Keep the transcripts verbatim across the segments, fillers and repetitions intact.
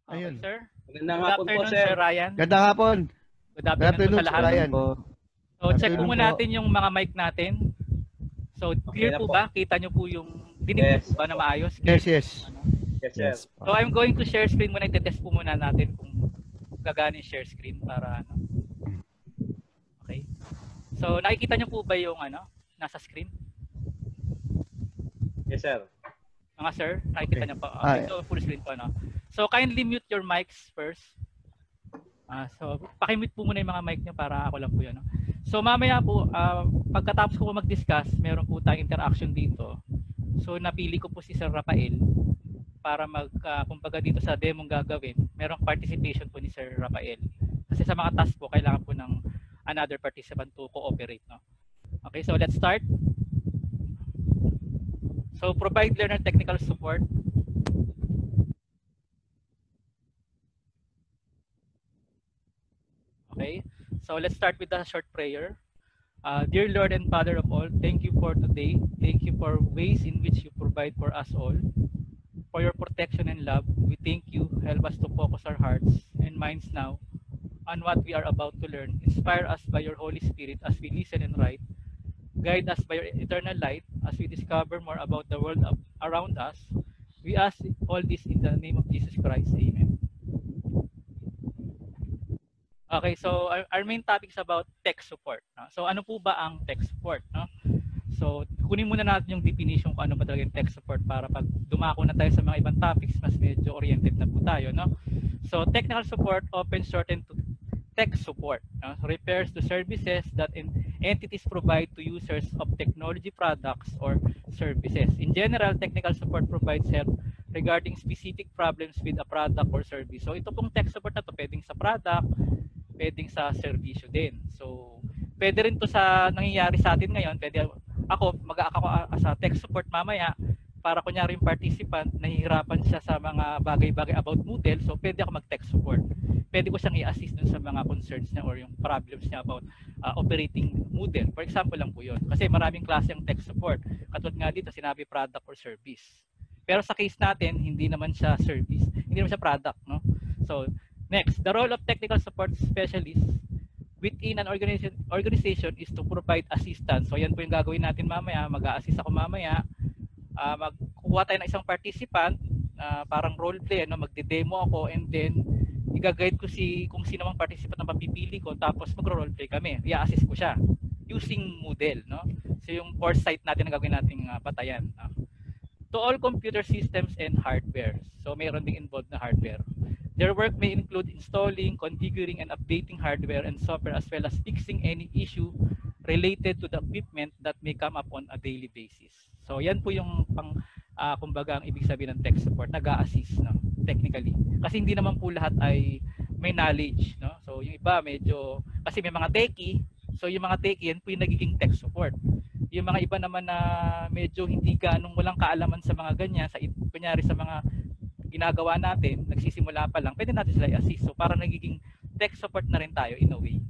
Okay, Ayun. sir. Magandang Good hapon po, afternoon, sir. Sir Ryan. Gandang hapon. Good afternoon, afternoon, po sa Sir lahat. Ryan. Po. So, check po Afternoon muna po. natin yung mga mic natin. So, clear Okay na po po. ba? Kita nyo po yung, dinig nyo Yes. po ba na maayos? Yes, yes. Ano? Yes, sir. Yes. So, I'm going to share screen muna. Itetest po muna natin kung gagana yung share screen para ano. Okay. So, nakikita nyo po ba yung ano, nasa screen? Yes, sir. Mga sir, nakikita Okay. nyo po. Ah, Okay, so full screen po, no? So, kindly mute your mics first. Ah, so, pakimute po muna yung mga mic nyo para ako lang po yun, no? So, mamaya po, uh, pagkatapos ko po mag-discuss, meron po tayong interaction dito. So, napili ko po si Sir Rafael para mag, uh, kumbaga dito sa demo gagawin, merong participation po ni Sir Rafael. Kasi sa mga task po, kailangan po ng another participant to cooperate, no? Okay, so let's start. So, provide learner technical support. Okay, so let's start with a short prayer. Uh, dear Lord and Father of all, thank you for today. Thank you for ways in which you provide for us all. For your protection and love, we thank you. Help us to focus our hearts and minds now on what we are about to learn. Inspire us by your Holy Spirit as we listen and write. Guide us by your eternal light as we discover more about the world around us. We ask all this in the name of Jesus Christ. Amen. Okay, so our, our main topic is about tech support. No? So ano po ba ang tech support? No? So kunin muna natin yung definition kung ano ba talaga yung tech support para pag dumako na tayo sa mga ibang topics, mas medyo oriented na po tayo. No? So technical support, often shortened to tech support, no? Refers to services that in entities provide to users of technology products or services. In general, technical support provides help regarding specific problems with a product or service. So ito pong tech support na to pwedeng sa product, pwedeng sa servisyo din. So, pwede rin to sa nangyayari sa atin ngayon. Pwede ako, mag-ako sa tech support mamaya para kunyari yung participant, nahihirapan siya sa mga bagay-bagay about Moodle. So, pwede ako mag-tech support. Pwede ko siyang i-assist dun sa mga concerns niya or yung problems niya about uh, operating Moodle. For example lang po yun. Kasi maraming klase yung tech support. Katulad nga dito, sinabi product or service. Pero sa case natin, hindi naman siya service. Hindi naman siya product, no? So, next, the role of technical support specialist within an organization, organization is to provide assistance. So yan po yung gagawin natin mamaya. Mag-a-assist ako mamaya. Uh, magkuha tayo ng isang participant, uh, parang role play, no? Magde-demo ako and then i-guide ko si kung sino mang participant na mapipili ko tapos magro-role play kami. I-assist ko siya using Moodle, no? So yung course site natin na gagawin nating uh, batayan, no? To all computer systems and hardware. So mayroon ding involved na hardware. Their work may include installing, configuring, and updating hardware and software as well as fixing any issue related to the equipment that may come up on a daily basis. So yan po yung pang, uh, kumbaga ang ibig sabihin ng tech support, nag-a-assist, no? Technically. Kasi hindi naman po lahat ay may knowledge, no? So yung iba medyo, kasi may mga techie, so yung mga techie yan po yung nagiging tech support. Yung mga iba naman na medyo hindi ganong walang kaalaman sa mga ganyan, sa, kunyari sa mga ginagawa natin, nagsisimula pa lang, pwede natin sila i-assist. So, parang nagiging tech support na rin tayo in a way.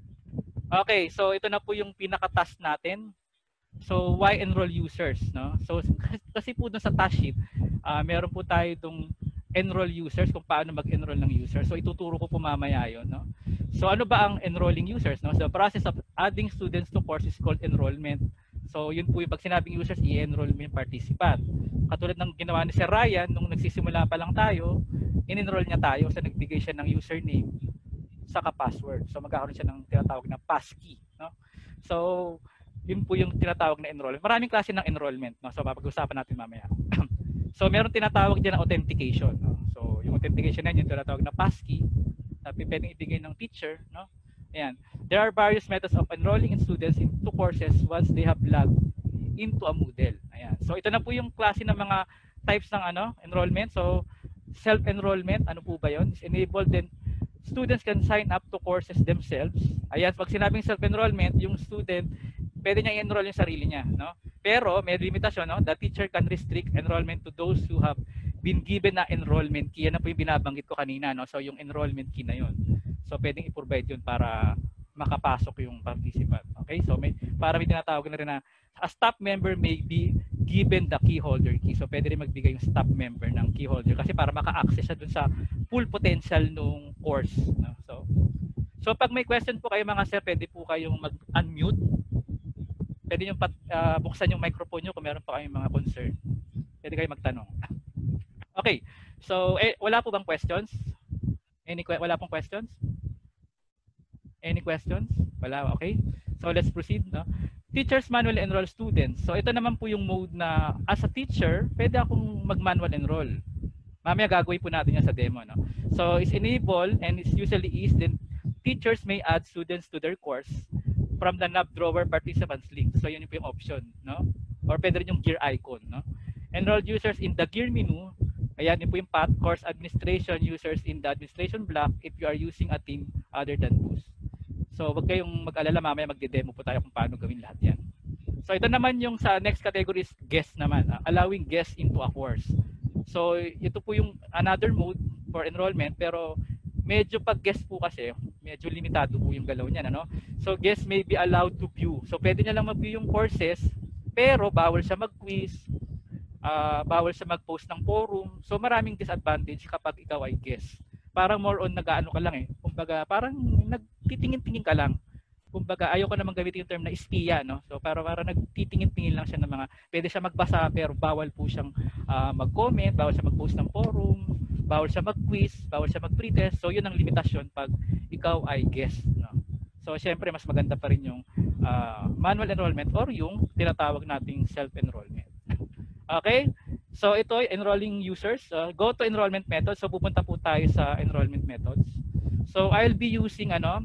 Okay, so ito na po yung pinaka-task natin. So, why enroll users, no? So, kasi po dun sa task sheet, uh, meron po tayo itong enroll users, kung paano mag-enroll ng users. So, ituturo ko po mamaya yun, no? So, ano ba ang enrolling users, no? So, the process of adding students to course is called enrollment. So, yun po yung pag sinabing users, i-enroll mo yung participant. Katulad ng ginawa ni Sir Ryan, nung nagsisimula pa lang tayo, in-enroll niya tayo sa nagbigay siya ng username saka password. So, magkakaroon siya ng tinatawag na passkey, no? So, yun po yung tinatawag na enrollment. Maraming klase ng enrollment, no? So, papag-usapan natin mamaya. So, meron tinatawag dyan na authentication, no? So, yung authentication na yun, yung tinatawag na passkey, na pwedeng ibigay ng teacher, no? Ayan. There are various methods of enrolling in students into courses once they have logged into a Moodle. Ayan. So ito na po yung klase ng mga types ng ano, enrollment. So self-enrollment, ano po ba 'yon? Is enabled then students can sign up to courses themselves. Ayan, pag sinabing self-enrollment, yung student pwede niya i-enroll yung sarili niya, no? Pero may limitasyon, no? The teacher can restrict enrollment to those who have been given na enrollment key. Yan na po yung binabanggit ko kanina, no? So yung enrollment key na 'yon. So pwedeng i-provide 'yun para makapasok yung participant. Okay? So may para may tinatawag na rin na a staff member may be given the key holder key. So pwede rin magbigay yung staff member ng key holder kasi para maka-access siya dun sa full potential nung course. No? So, so pag may question po kayo mga sir, pwede po kayong mag-unmute. Pwede nyo pat, uh, buksan yung microphone nyo kung meron pa kayong mga concern. Pwede kayo magtanong. Okay, so eh, wala po bang questions? Any, wala pong questions? Any questions? Wala, okay. So let's proceed. No? Teachers manual enroll students. So ito naman po yung mode na as a teacher, pwede akong mag-manual enroll. Mamaya gagawin po natin yan sa demo. No? So it's enable and it's usually is then teachers may add students to their course from the knob drawer participants link. So yun po yung option. No? Or pwede rin yung gear icon. No? Enroll users in the gear menu. Ayan yun po yung path course administration users in the administration block if you are using a team other than Boost. So wag kayong mag-alala, mamaya magde-demo po tayo kung paano gawin lahat yan. So ito naman yung sa next category is guest naman, uh, allowing guests into a course. So ito po yung another mode for enrollment pero medyo pag guest po kasi, medyo limitado po yung galaw niyan. Ano? So guests may be allowed to view. So pwede niya lang mag-view yung courses pero bawal siya mag-quiz, uh, bawal siya mag-post ng forum. So maraming disadvantage kapag ikaw ay guest. Parang more on nag-aano ka lang eh. Kumbaga parang nagtitingin-tingin ka lang. Kumbaga ayaw ko naman gamitin yung term na espiya, no? So para para nagtitingin-tingin lang siya ng mga pwede siya magbasa pero bawal po siyang uh, mag-comment, bawal siya mag-post ng forum, bawal siya mag-quiz, bawal siya mag-pretest. So yun ang limitasyon pag ikaw ay guest, no? So syempre mas maganda pa rin yung uh, manual enrollment or yung tinatawag nating self-enrollment. Okay? So ito ay enrolling users. Uh, go to enrollment methods. So pupunta po tayo sa enrollment methods. So I'll be using ano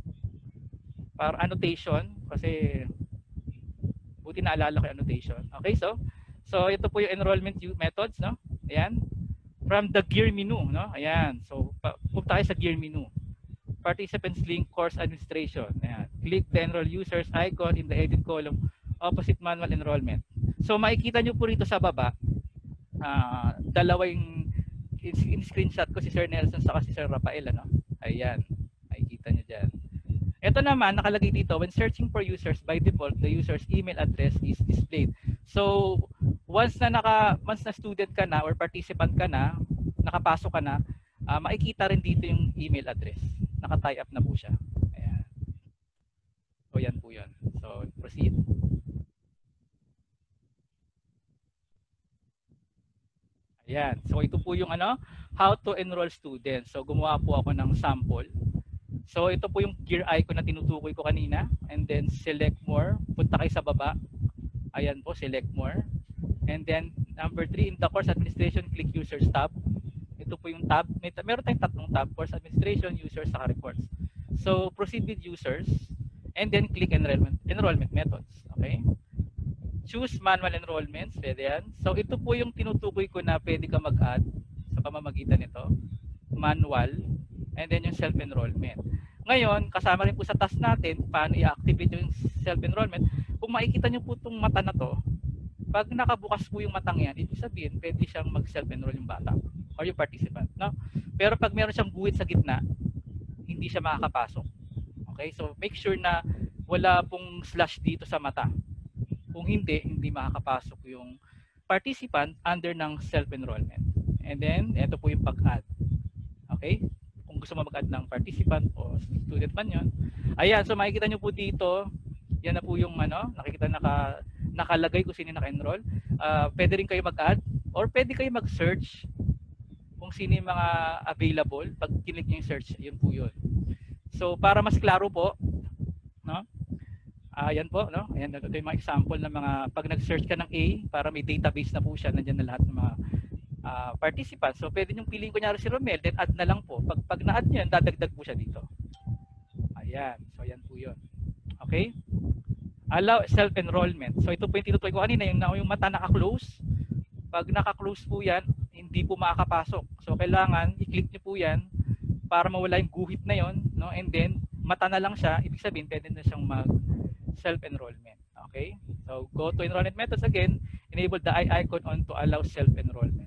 para annotation kasi buti naalala ko yung annotation. Okay, so so ito po yung enrollment methods, no? Ayan. From the gear menu, no? Ayan. So pupunta tayo sa gear menu. Participants link course administration. Ayan. Click the enroll users icon in the edit column opposite manual enrollment. So makikita nyo po rito sa baba uh, dalawa yung in-screenshot ko si Sir Nelson saka si Sir Rafael, ano? Ayan. Makikita nyo dyan. Ito naman, nakalagay dito, when searching for users, by default, the user's email address is displayed. So, once na naka, once na student ka na or participant ka na, nakapasok ka na, uh, makikita rin dito yung email address. Naka-tie up na po siya. Ayan. So, yan po yun. So, proceed. Ayan. So, ito po yung ano, how to enroll students. So, gumawa po ako ng sample. So ito po yung gear icon na tinutukoy ko kanina and then select more, punta kayo sa baba. Ayan po, select more. And then number three in the course administration, click users tab. Ito po yung tab. May, meron tayong tatlong tab, course administration, users, saka reports. So proceed with users and then click enrollment, enrollment methods. Okay? Choose manual enrollments, pwede yan. So ito po yung tinutukoy ko na pwede ka mag-add sa pamamagitan nito. Manual and then yung self-enrollment. Ngayon, kasama rin po sa task natin paano i-activate yung self-enrollment. Kung makikita nyo po itong mata na to, pag nakabukas po yung matang yan, ibig sabihin, pwede siyang mag-self-enroll yung bata or yung participant. No? Pero pag meron siyang guhit sa gitna, hindi siya makakapasok. Okay? So, make sure na wala pong slash dito sa mata. Kung hindi, hindi makakapasok yung participant under ng self-enrollment. And then, ito po yung pag-add. Okay? Gusto mo mag-add ng participant o student man yun. Ayan, so makikita nyo po dito, yan na po yung ano, nakikita naka, nakalagay kung sino naka-enroll. Uh, pwede rin kayo mag-add or pwede kayo mag-search kung sino yung mga available. Pag kinig nyo yung search, yun po yun. So para mas klaro po, no? Ayan po, no? Ayan, ito yung mga example ng mga, pag nag-search ka ng A, para may database na po siya, nandiyan na lahat ng mga Uh, participants. So pwede nyo piliin kunyari si Romel, then add na lang po. Pag, pag na-add nyo yan, dadagdag po siya dito. Ayan. So ayan po yun. Okay? Allow self-enrollment. So ito po yung tinutuloy ko kanina, yung, yung mata naka-close. Pag naka-close po yan, hindi po makakapasok. So kailangan i-click nyo po yan para mawala yung guhit na yon, no? And then mata na lang siya, ibig sabihin pwede na siyang mag self-enrollment. Okay? So go to enrollment methods again, enable the eye icon on to allow self-enrollment.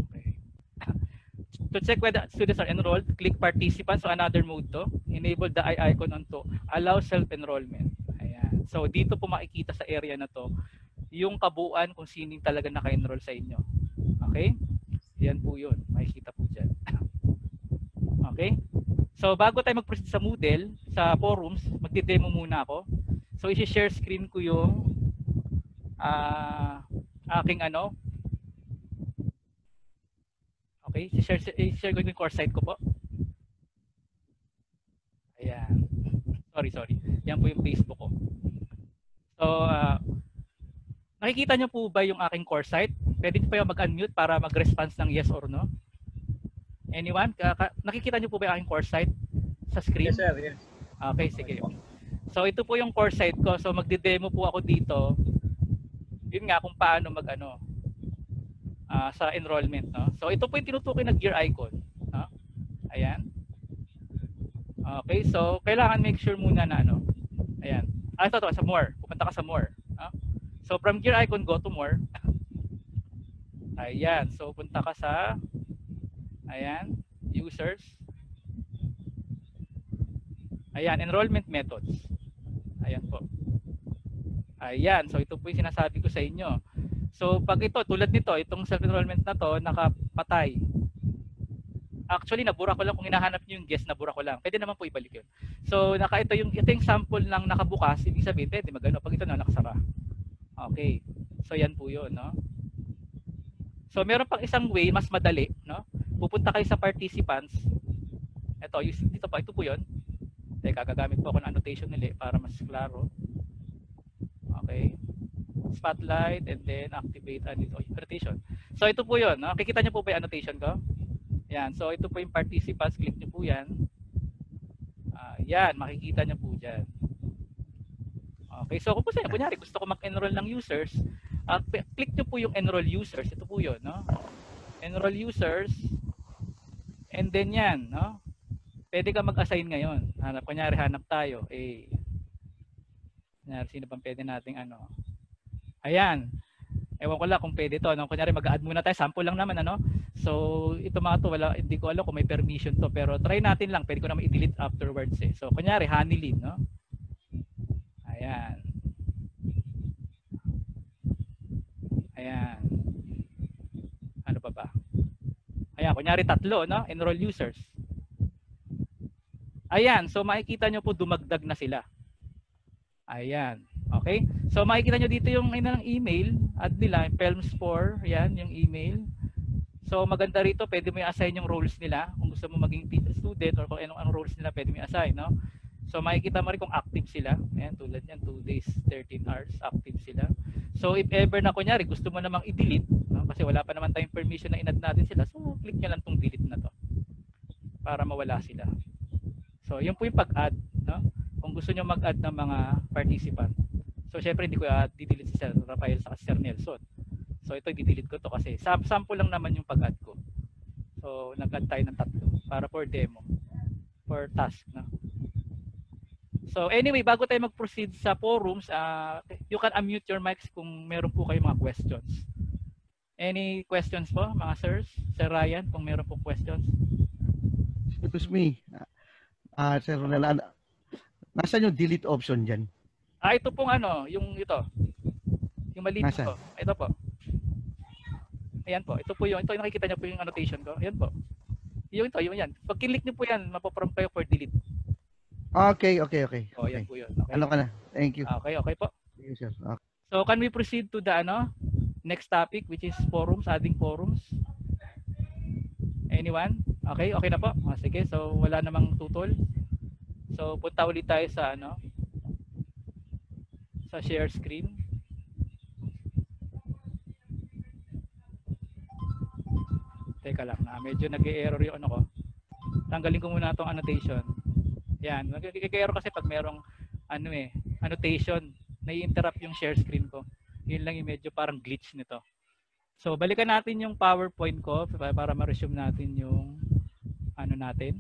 To check whether students are enrolled, click participants. So another mode to. Enable the eye icon on to allow self-enrollment. Ayan. So dito po makikita sa area na to yung kabuuan kung sino talaga naka-enroll sa inyo. Okay? Yan po yun. Makikita po dyan. Okay? So, bago tayo mag-proceed sa Moodle, sa forums, magdi-demo muna ako. So, i-share screen ko yung uh, aking ano. Okay? I-share, i-share ko yung course site ko po. Ayan. Sorry, sorry. Yan po yung Facebook ko. So, uh, nakikita nyo po ba yung aking course site? Pwede nyo pa yung mag-unmute para mag-response ng yes or no? Anyone? Nakikita nyo po ba yung aking course site sa screen? Yes, sir. Yes. Okay, sige. So, ito po yung course site ko. So, magde-demo po ako dito. Yun nga kung paano mag-ano uh, sa enrollment. No? So, ito po yung tinutukoy na gear icon. No? Ayan. Okay, so, kailangan make sure muna na ano. Ayan. Ah, ito, ito, sa more. Pupunta ka sa more. No? So, from gear icon, go to more. Ayan. So, punta ka sa ayan, users. Ayan, enrollment methods. Ayan po. Ayan, so ito po yung sinasabi ko sa inyo. So, pag ito, tulad nito, itong self-enrollment na to, nakapatay. Actually, nabura ko lang. Kung hinahanap nyo yung guest, nabura ko lang. Pwede naman po ibalik yun. So, naka, ito, yung, ito yung sample ng nakabukas. Ibig sabihin, pwede magano. Pag ito na, nakasara. Okay. So, yan po yun, no? So, meron pang isang way, mas madali, no? Pupunta kayo sa participants. Ito, yung, dito po, ito po yun. Teka, gagamit po ako ng annotation nila para mas klaro. Okay. Spotlight and then activate annotation. So, ito po yun, no? Kikita nyo po ba yung annotation ko? Yan. So, ito po yung participants. Click nyo po yan. Uh, yan, makikita nyo po dyan. Okay. So, kung po sa'yo, kunyari, gusto ko mag-enroll ng users, uh, click nyo po yung enroll users. Ito po yun, no? Enroll users. And then yan, no? Pwede ka mag-assign ngayon. Hanap, kunyari, hanap tayo. Eh, kunyari, sino bang pwede nating ano? Ayan. Ewan ko lang kung pwede to. No? Kunyari, mag-add muna tayo. Sample lang naman, ano? So, ito mga to, wala, hindi ko alam kung may permission to. Pero try natin lang. Pwede ko naman i-delete afterwards eh. So, kunyari, Honeylin, no? Ayan. Ayan. Ano pa ba? Ayan, kunyari tatlo, no? Enroll users. Ayan, so makikita nyo po dumagdag na sila. Ayan, okay? So makikita nyo dito yung ina ng email, add nila, Pelms four, yan, yung email. So maganda rito, pwede mo i-assign yung roles nila. Kung gusto mo maging student or kung anong, anong roles nila, pwede mo i-assign, no? So makikita mo rin kung active sila. Ayan, tulad yan, two days, thirteen hours, active sila. So if ever na kunyari, gusto mo namang i-delete, no? Kasi wala pa naman tayong permission na in-add natin sila, so click nyo lang tong delete na to para mawala sila. So yun po yung pag-add, no? Kung gusto nyo mag-add ng mga participant. So syempre hindi ko uh, di-delete si Sir Rafael sa Sir Nelson. So ito di-delete ko to kasi sample lang naman yung pag-add ko. So nag-add tayo ng tatlo para for demo, for task, no? So anyway, bago tayo mag-proceed sa forums, uh, you can unmute your mics kung meron po kayo mga questions. Any questions po, mga sirs? Sir Ryan, kung meron po questions. Excuse me. Ah, uh, Sir Ronald, nasaan yung delete option dyan? Ah, ito pong ano, yung ito. Yung maliit po. Ito po. Ayan po. Ito po yung, ito yung nakikita niyo po yung annotation ko. Ayan po. Yung ito, yung yan. Pag click niyo po yan, mapoprompt kayo for delete. Okay, okay, okay. O, okay. yan po yun. Okay. Ano ka na? Thank you. Okay, okay po. Yes, sir. Okay. So, can we proceed to the ano, next topic, which is forums, adding forums? Anyone? Okay, okay na po. Ah, sige, so wala namang tutol. So, punta ulit tayo sa ano, sa share screen. Teka lang, na medyo nag-e-error yung ano ko. Tanggalin ko muna itong annotation. Yan, nag-e-error kasi pag merong ano eh, annotation, nai-interrupt yung share screen ko. Yun lang yung medyo parang glitch nito. So, balikan natin yung PowerPoint ko para ma-resume natin yung ano natin.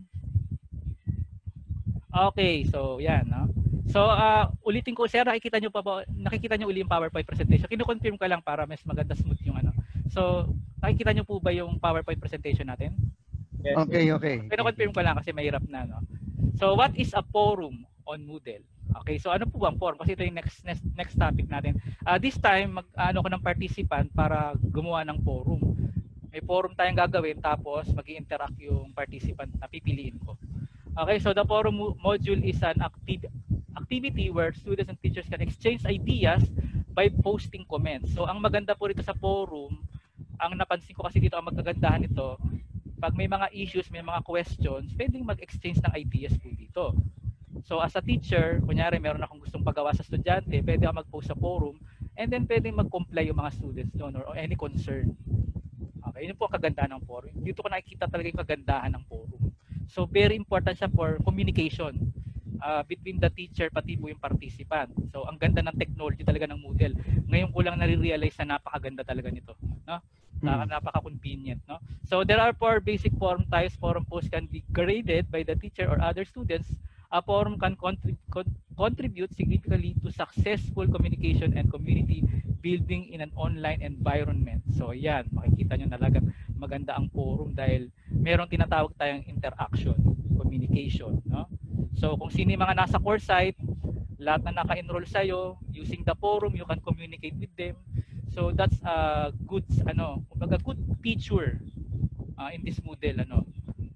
Okay, so yan, no? So, uh, ulitin ko, sir, nakikita nyo pa ba, nakikita nyo uli yung PowerPoint presentation? Kino-confirm ka lang para mas maganda smooth yung ano. So, nakikita nyo po ba yung PowerPoint presentation natin? Yes. Okay, okay. Kino-confirm ko lang kasi mahirap na, no? So, what is a forum on Moodle? Okay, so ano po ba ang forum? Kasi ito yung next next, next topic natin. Uh, this time, mag ano ko ng participant para gumawa ng forum. May forum tayong gagawin tapos mag-i-interact yung participant na pipiliin ko. Okay, so the forum module is an active activity where students and teachers can exchange ideas by posting comments. So ang maganda po rito sa forum, ang napansin ko kasi dito ang magkagandahan nito, pag may mga issues, may mga questions, pwedeng mag-exchange ng ideas po dito. So as a teacher, kunyari meron akong gustong pagawa sa estudyante, pwede ako mag-post sa forum, and then pwedeng mag-comply yung mga students doon or, or any concern. Okay, yun po ang kagandahan ng forum. Dito ko nakikita talaga yung kagandahan ng forum. So very important siya for communication uh, between the teacher pati po yung participant. So ang ganda ng technology talaga ng Moodle. Ngayon ko lang nare-realize na napakaganda talaga nito, no? Hmm. Napaka-convenient, no? So there are four basic forum types. Forum posts can be graded by the teacher or other students. A forum can contrib con contribute significantly to successful communication and community building in an online environment. So yan, makikita nyo talaga maganda ang forum dahil merong tinatawag tayong interaction, communication, no? So kung sino yung mga nasa course site, lahat na naka-enroll sa'yo, using the forum, you can communicate with them. So that's a good, ano, a good feature uh, in this Moodle, ano,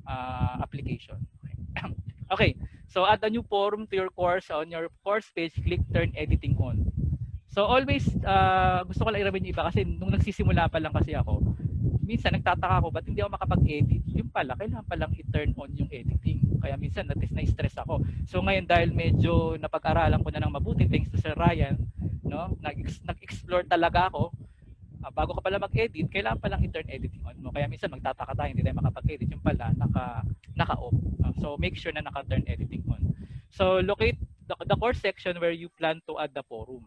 uh, application. Okay. Okay. So add a new forum to your course. On your course page, click turn editing on. So always, uh, gusto ko lang i-remind yung iba kasi nung nagsisimula pa lang kasi ako, minsan nagtataka ako, ba't hindi ako makapag-edit? Yung pala, kailangan palang i-turn on yung editing. Kaya minsan na-stress ako. So ngayon dahil medyo napag-aralan ko na ng mabuti, thanks to Sir Ryan, no? Nag-explore talaga ako. Uh, bago ka pala mag-edit, kailangan palang i-turn editing on mo. Kaya minsan magtataka tayo, hindi tayo makapag-edit. Yung pala, naka, naka-off. Uh, so make sure na naka-turn editing on. So locate the, the course section where you plan to add the forum.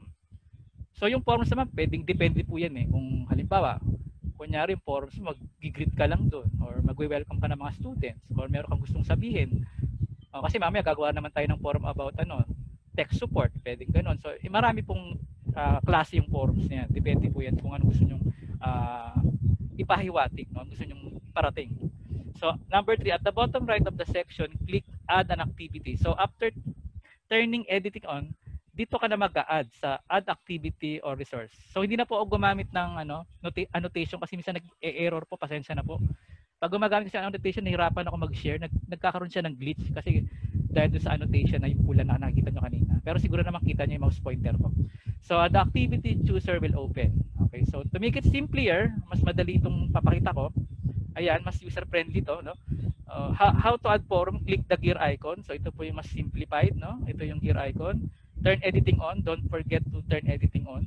So yung forums naman, pwedeng depende po yan eh. Kung halimbawa, kunyari yung forums, mag-greet ka lang doon or mag-welcome ka ng mga students or meron kang gustong sabihin. Uh, kasi mamaya gagawa naman tayo ng forum about ano, tech support, pwedeng ganun. So eh, marami pong uh, klase yung forums niyan. Depende po yan kung ano gusto nyong uh, ipahiwatig, no? Gusto nyong parating. So number three, at the bottom right of the section, click add an activity. So after turning editing on, dito ka na mag-a-add sa add activity or resource. So hindi na po ako gumamit ng ano, annotation kasi minsan nag-error po, pasensya na po. Pag gumagamit sa annotation, nahirapan ako mag-share, nag nagkakaroon siya ng glitch kasi dahil doon sa annotation na yung pula na nakikita nyo kanina. Pero siguro naman kita nyo yung mouse pointer ko. So the activity chooser will open. Okay, so to make it simpler, mas madali itong papakita ko. Ayan, mas user-friendly to, no? Uh, how, how to add forum, click the gear icon. So ito po yung mas simplified, no? Ito yung gear icon. Turn editing on, don't forget to turn editing on.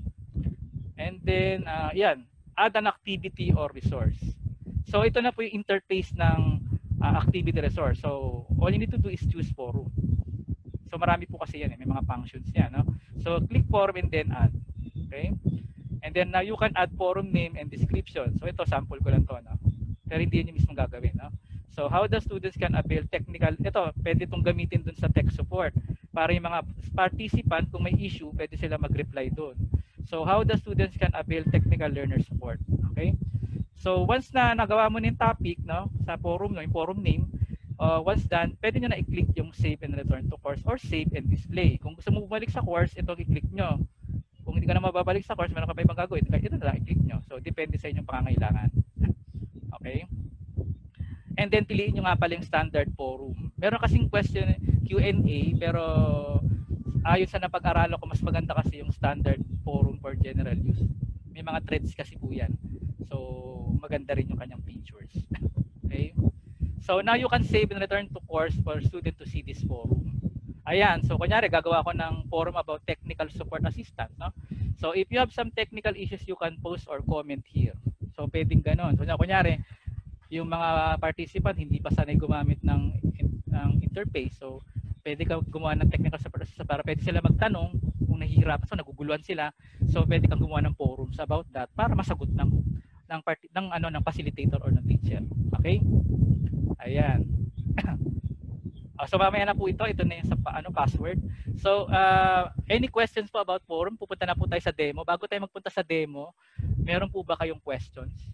And then, uh, yan, add an activity or resource. So ito na po yung interface ng uh, activity resource. So all you need to do is choose forum. So marami po kasi yan, eh. May mga functions yan, no? So click forum and then add. Okay? And then now uh, you can add forum name and description. So ito, sample ko lang to, no? Pero hindi yun yung mismo gagawin, no? So how the students can avail technical, ito, pwede itong gamitin dun sa tech support. Para yung mga participant, kung may issue, pwede sila mag-reply doon. So how the students can avail technical learner support. Okay? So once na nagawa mo yung topic, no, sa forum, no, yung forum name, uh, once done, pwede nyo na i-click yung save and return to course or save and display. Kung gusto mo bumalik sa course, ito i-click nyo. Kung hindi ka na mababalik sa course, meron ka pa ibang gagawin, ito na lang i-click nyo. So depende sa inyong pangangailangan. Okay? And then piliin nyo nga pala yung standard forum. Meron kasing question Q and A, pero ayon sa napag-aralan ko, mas maganda kasi yung standard forum for general use. May mga threads kasi po yan. So maganda rin yung kanyang features. Okay? So now you can save and return to course for student to see this forum. Ayan, so kunyari gagawa ko ng forum about technical support assistant, no? So if you have some technical issues, you can post or comment here. So pwedeng ganon. So kunyari, yung mga participant hindi pa sanay gumamit ng, ng interface. So pwede ka gumawa ng technical support assistant para pwede sila magtanong kung nahihirapan, so naguguluhan sila. So pwede kang gumawa ng forums about that para masagot ng ng party ng ano ng facilitator or ng teacher. Okay? Ayan. uh, so mamaya na po ito, ito na yung sa ano password. So uh, any questions po about forum? Pupunta na po tayo sa demo. Bago tayo magpunta sa demo, meron po ba kayong questions?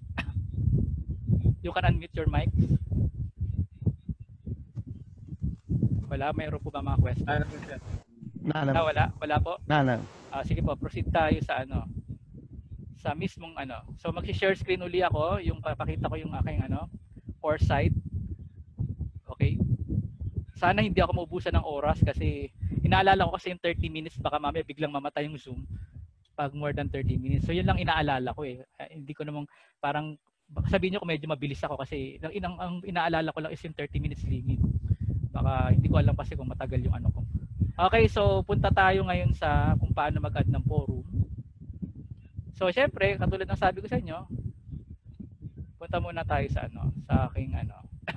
You can unmute your mics. Wala, mayroon po ba mga questions? Na, na, Ah, wala, wala po. na, na. Ah, sige po, proceed tayo sa ano, sa mismong ano. So mag-share screen uli ako, yung papakita ko yung aking ano, course site. Okay? Sana hindi ako maubusan ng oras kasi inaalala ko kasi yung thirty minutes baka mamaya biglang mamatay yung Zoom pag more than thirty minutes. So yun lang inaalala ko eh. Uh, hindi ko namang parang sabihin niyo kung medyo mabilis ako kasi ang, ang inaalala ko lang is yung thirty minutes limit. Baka hindi ko alam kasi kung matagal yung ano ko. Okay, so punta tayo ngayon sa kung paano mag-add ng forum. So syempre, katulad ng sabi ko sa inyo, punta muna tayo sa ano, sa aking ano.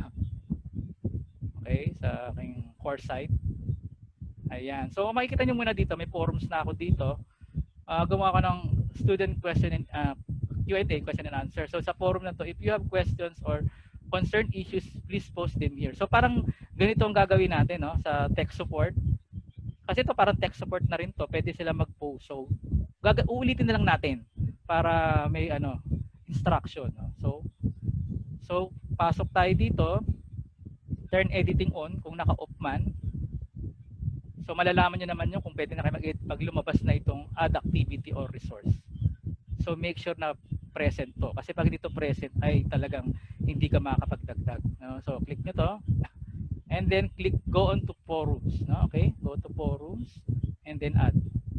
Okay, sa aking course site. Ayan. So makikita niyo muna dito, may forums na ako dito. Uh, gumawa ko ng student question and uh, Q and A, question and answer. So sa forum na to, if you have questions or concern issues, please post them here. So parang ganito ang gagawin natin, no, sa tech support. Kasi ito parang tech support na rin to, pwede sila mag-post. So gaga- uulitin na lang natin para may ano, instruction, no? So so pasok tayo dito, turn editing on kung naka-off man. So malalaman niyo naman yun kung pwede na kayo mag-edit pag lumabas na itong add activity or resource. So make sure na present to. Kasi pag dito present ay talagang hindi ka makakapagdagdag. No? So click nyo to. And then click go on to forums. No? Okay? Go to forums. And then add.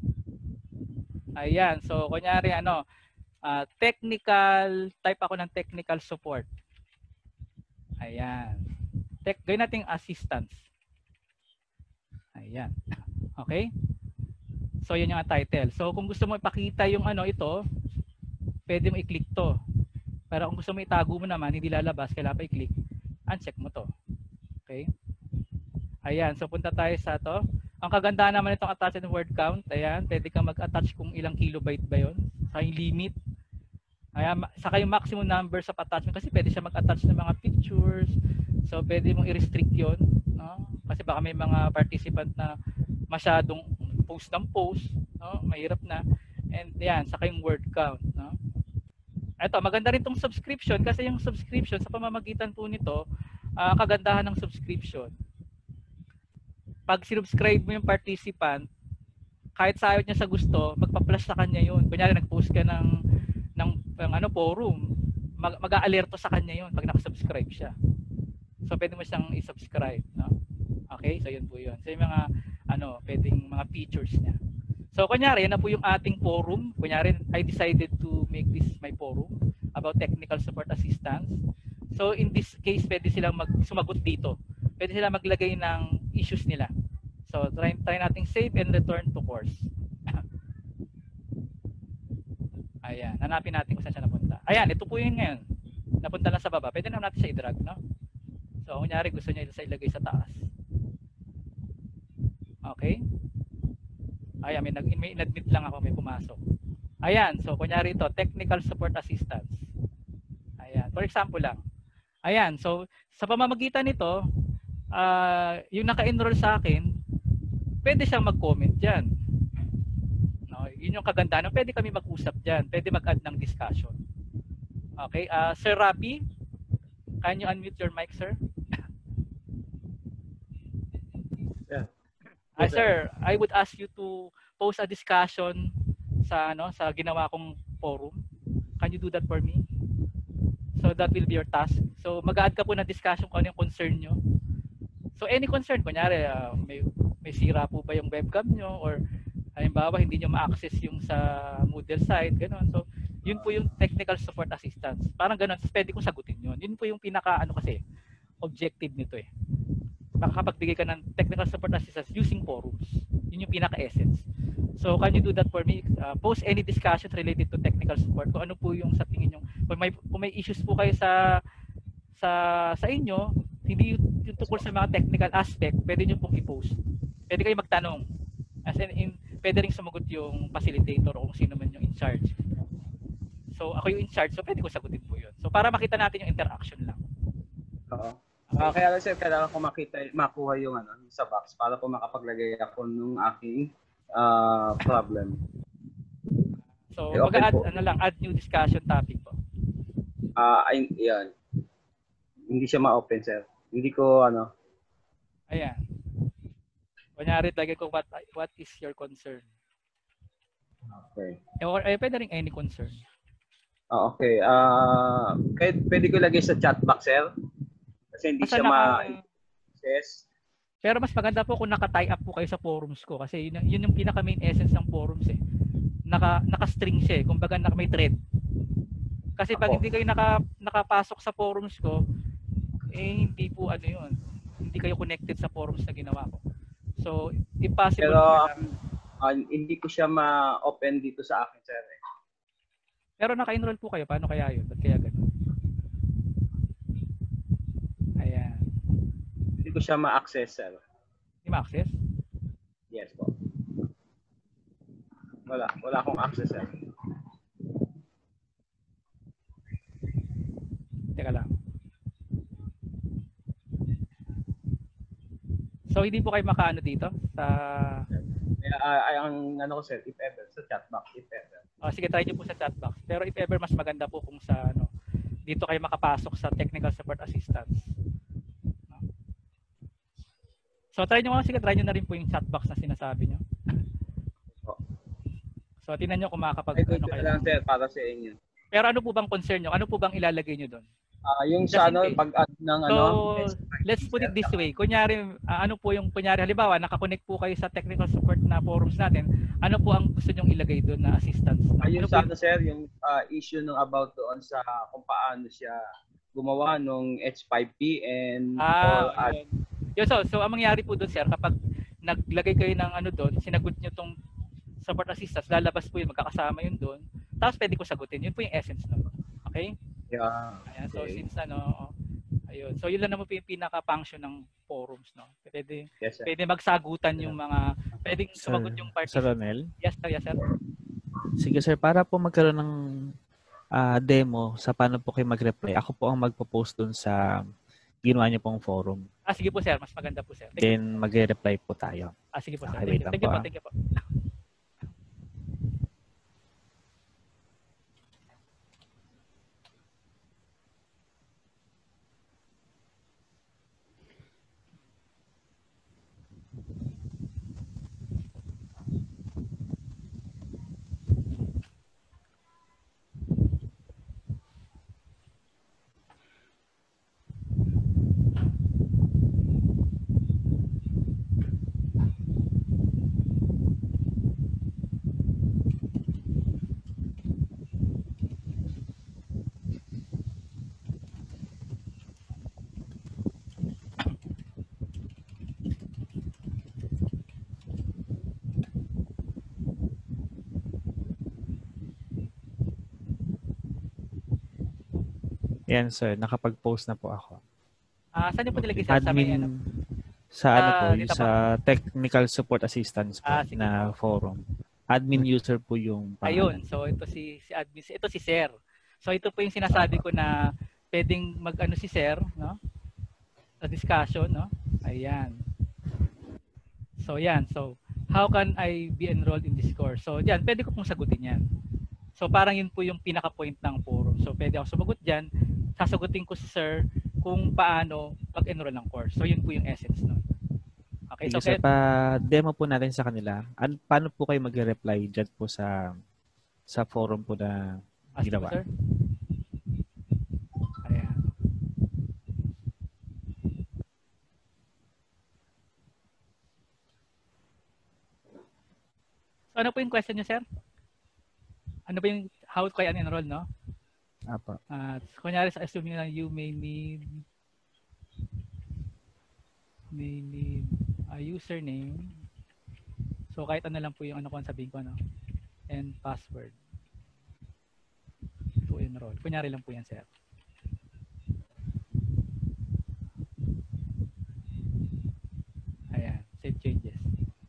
Ayan. So kunyari ano, uh, technical, type ako ng technical support. Ayan. Tech, gawin natin assistance. Ayan. Okay? So yun yung title. So kung gusto mo ipakita yung ano ito, pwede mo i-click to. Pero kung gusto mo itago mo naman, hindi lalabas, kailangan pa i-click, uncheck mo to. Okay? Ayan, so punta tayo sa to. Ang kagandahan naman itong attach and word count, ayan, pwede kang mag-attach kung ilang kilobyte ba yun. Saka yung limit. Ayan, saka yung maximum number sa attachment kasi pwede siya mag-attach ng mga pictures. So pwede mong i-restrict yun. No? Kasi baka may mga participant na masyadong post ng post. No? Mahirap na. And yan, saka yung word count. No? Ito, maganda rin itong subscription kasi yung subscription sa pamamagitan po nito, uh, kagandahan ng subscription. Pag sinubscribe mo yung participant, kahit sa ayaw niya sa gusto, magpa-plus sa kanya yun. Kunyari, nag-post ka ng, ng, ng ano, forum, mag- mag-a-alerto sa kanya yun pag nakasubscribe siya. So, pwede mo siyang i-subscribe. No? Okay? So, yun po yun. So, yung mga, ano, pwedeng mga features niya. So, kunyari, yan na po yung ating forum. Kunyari, I decided to make this my forum about technical support assistance. So, in this case, pwede silang mag sumagot dito. Pwede silang maglagay ng issues nila. So, try, try nating save and return to course. Ayan, hanapin natin kung saan siya napunta. Ayan, ito po yun ngayon. Napunta lang sa baba. Pwede naman natin siya i-drag, no? So, kunyari, gusto niya sa ilagay sa taas. Okay? Ayan, may, nag, may in-admit lang ako, may pumasok. Ayan, so kunyari ito, technical support assistance. Ayan, for example lang. Ayan, so sa pamamagitan nito, uh, yung naka-enroll sa akin, pwede siyang mag-comment dyan. No, yun yung kagandahan. Pwede kami mag-usap dyan. Pwede mag-add ng discussion. Okay, uh, Sir Rapi, can you unmute your mic, sir? Yeah. Yes, sir, I would ask you to post a discussion sa ano sa ginawa kong forum. Can you do that for me? So that will be your task. So mag-add ka po na discussion kung ano yung concern nyo. So any concern, kunyari uh, may, may sira po ba yung webcam nyo or halimbawa hindi nyo ma-access yung sa Moodle site, gano'n. So yun po yung technical support assistance. Parang gano'n, pwede kong sagutin yun. Yun po yung pinaka ano kasi objective nito eh. Makakapagbigay ka ng technical support assistance using forums. Yun yung pinaka-essence. So, can you do that for me? Uh, post any discussion related to technical support. Kung ano po yung sa tingin nyo. Kung may, kung may issues po kayo sa sa sa inyo, hindi yung tungkol sa mga technical aspect, pwede nyo pong i-post. Pwede kayo magtanong. As in, in pwede rin sumagot yung facilitator o kung sino man yung in charge. So, ako yung in charge, so pwede ko sagutin po yun. So, para makita natin yung interaction lang. Oo. Uh, kaya lang sir, kailangan ko makita, makuha yung ano, sa box para po makapaglagay ako ng aking uh, problem. So, okay, mag-add, ano lang, add new discussion topic po. Ah, uh, ay, yan. Hindi siya ma-open, sir. Hindi ko, ano. Ayan. Kunyari, lagay ko what, what is your concern? Okay. Or eh, pwede rin any concern. Ah, okay. Ah, pwede, pwede ko lagay sa chat box, sir. Kasi hindi Basta siya naka- ma-access. Pero mas maganda po kung naka-tie up po kayo sa forums ko kasi yun, yun yung pinaka main essence ng forums eh. Naka naka-string siya eh, kumbaga naka may thread. Kasi pag Ako. hindi kayo naka nakapasok sa forums ko, eh hindi po ano yun. Hindi kayo connected sa forums na ginawa ko. So, impossible Pero po na- um, ah, hindi ko siya ma-open dito sa akin, sir. eh. Pero naka-enroll po kayo, paano kaya yun? Ba't kaya ganun? Ayan. Hindi ko siya ma-access, sir. Hindi ma-access? Yes po. Wala. Wala akong access, sir. Teka lang. So, hindi po kayo makaano dito sa... Kaya ah, ay, ang ano ko, sir, if ever, sa chat box, if ever. Oh, sige, try nyo po sa chat box. Pero if ever, mas maganda po kung sa ano, dito kayo makapasok sa technical support assistance. No? So, try nyo nga, sige, try nyo na rin po yung chat box na sinasabi nyo. Po. So, tingnan nyo kung makakapag Ay, ano ko kayo. lang, sir, para sa inyo. Pero ano po bang concern nyo? Ano po bang ilalagay nyo doon? Ah, yung Just sa in ano, case. pag-add ng So, ano, let's put it this way. Kunyari, ah, ano po yung, kunyari, halimbawa, nakakonect po kayo sa technical support na forums natin, ano po ang gusto nyong ilagay doon na assistance? No? ayun Ano po sa yung- ano, sir, yung ah, issue nung about doon sa kung paano siya gumawa nung H five P and all Ah, ad. yun. Yun, so, so, ang mangyari po doon, sir, kapag naglagay kayo ng ano doon, sinagot nyo tong support assistance, lalabas po yun, magkakasama yun doon. Tapos pwede ko sagutin. Yun po yung essence nun. Okay? Yeah. Ayan, so Okay. since ano, ayun. So yun lang naman po yung pinaka-function ng forums, no? Pwede, Yes, sir. pwede magsagutan yung mga, pwedeng Sir, sumagot yung Sir participants. Ronel. Yes, sir, yes, sir. Sige sir, para po magkaroon ng ah, demo sa paano po kayo mag-reply, ako po ang magpo-post dun sa ginawa niyo pong forum. Ah, sige po, sir. Mas maganda po, sir. Thank you. Then mag-reply po tayo. Ah, sige po, sir. Okay, Thank wait you, lang thank you po, po, ah. thank you po. Yan sir, nakapag-post na po ako. Ah, saan niyo po nilagay, sir? Sa may, Admin ano? sa ano Ah, po, yung dito po. sa technical support assistance po Ah, sige na forum. Admin user po yung Ayun. pangalan. So, ito si, si admin. Ito si sir. So, ito po yung sinasabi ko na pwedeng mag-ano si sir, no? Sa discussion, no? Ayan. So, yan. So, how can I be enrolled in this course? So, yan. Pwede ko pong sagutin yan. So, parang yun po yung pinaka-point ng forum. So, pwede ako sumagot dyan. Sasagutin ko si sir kung paano mag-enroll ng course. So, yun po yung essence nun. Okay, Sige so, sir, kaya- pa-demo po natin sa kanila. An paano po kayo mag-reply dyan po sa sa forum po na ask ginawa? mo, sir. Ayan. So, ano po yung question niyo, sir? Ano ba yung how kayo enroll, no? Apo. At kunyari sa assuming na you may need may need a username. So kahit ano lang po yung ano ko sabihin ko, no? And password to enroll. Kunyari lang po yan, sir. Ayan, save changes.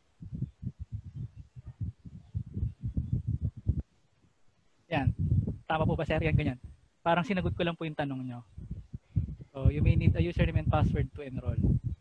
Yan. Tama po ba, sir? Yan, ganyan. Parang sinagot ko lang po yung tanong nyo. So, you may need a username and password to enroll.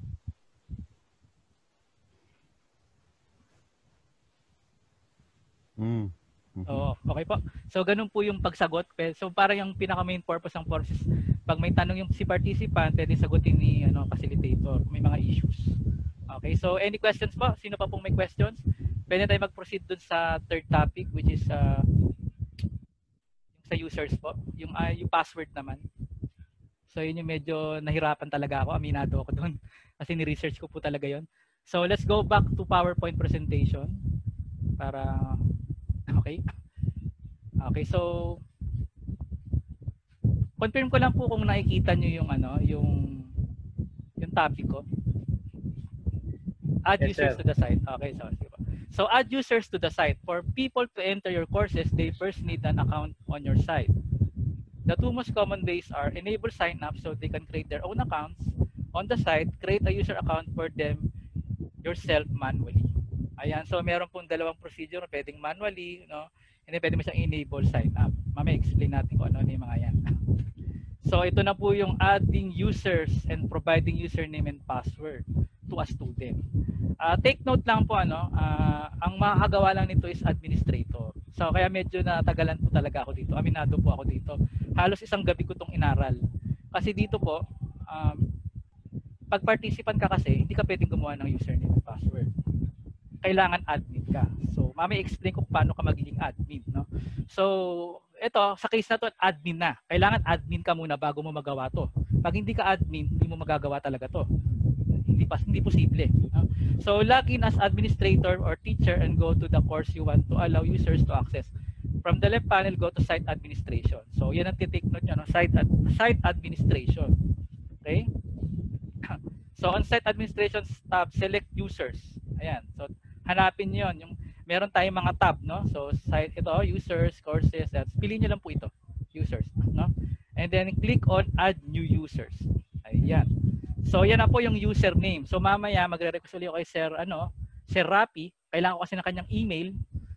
Mm. Oo, okay po. So, ganun po yung pagsagot. Pe- So, parang yung pinaka-main purpose ng forums is pag may tanong yung si participant, pwede sagutin ni ano, facilitator kung may mga issues. Okay, so any questions po? Sino pa pong may questions? Pwede tayo mag-proceed dun sa third topic, which is uh, sa users po, yung, uh, yung password naman. So yun yung medyo nahirapan talaga ako, aminado ako doon. Kasi ni-research ko po talaga yon. So let's go back to PowerPoint presentation. Para, okay. Okay, so confirm ko lang po kung nakikita nyo yung ano, yung yung topic ko. Add Yes, users sir. to the site. Okay, so sige po. So add users to the site. For people to enter your courses, they first need an account on your site. The two most common ways are enable sign up so they can create their own accounts on the site, create a user account for them yourself manually. Ayan, so meron pong dalawang procedure, pwedeng manually, no? And then pwede mo siyang enable sign up. Mamaya explain natin kung ano yung mga yan. So ito na po yung adding users and providing username and password to a student. Uh, take note lang po ano, uh, ang makakagawa lang nito is administrator. So kaya medyo natagalan po talaga ako dito. Aminado po ako dito. Halos isang gabi ko itong inaral. Kasi dito po, um, pag participant ka kasi, hindi ka pwedeng gumawa ng username and password. Kailangan admin ka. So mamaya explain ko paano ka magiging admin. No? So ito, sa case na to, admin na. Kailangan admin ka muna bago mo magawa to. Pag hindi ka admin, hindi mo magagawa talaga to. Hindi pa hindi posible. No? So log in as administrator or teacher and go to the course you want to allow users to access. From the left panel, go to site administration. So yan ang titake note nyo, no? site, ad, site administration. Okay? So on site administration tab, select users. Ayan. So hanapin nyo yun. Yung meron tayong mga tab, no? So site ito, users, courses, that's piliin niyo lang po ito, users, no? And then click on add new users. Ayan. So yan na po yung username. So mamaya magre-request ulit ako kay Sir ano, Sir Rapi. Kailangan ko kasi ng kanyang email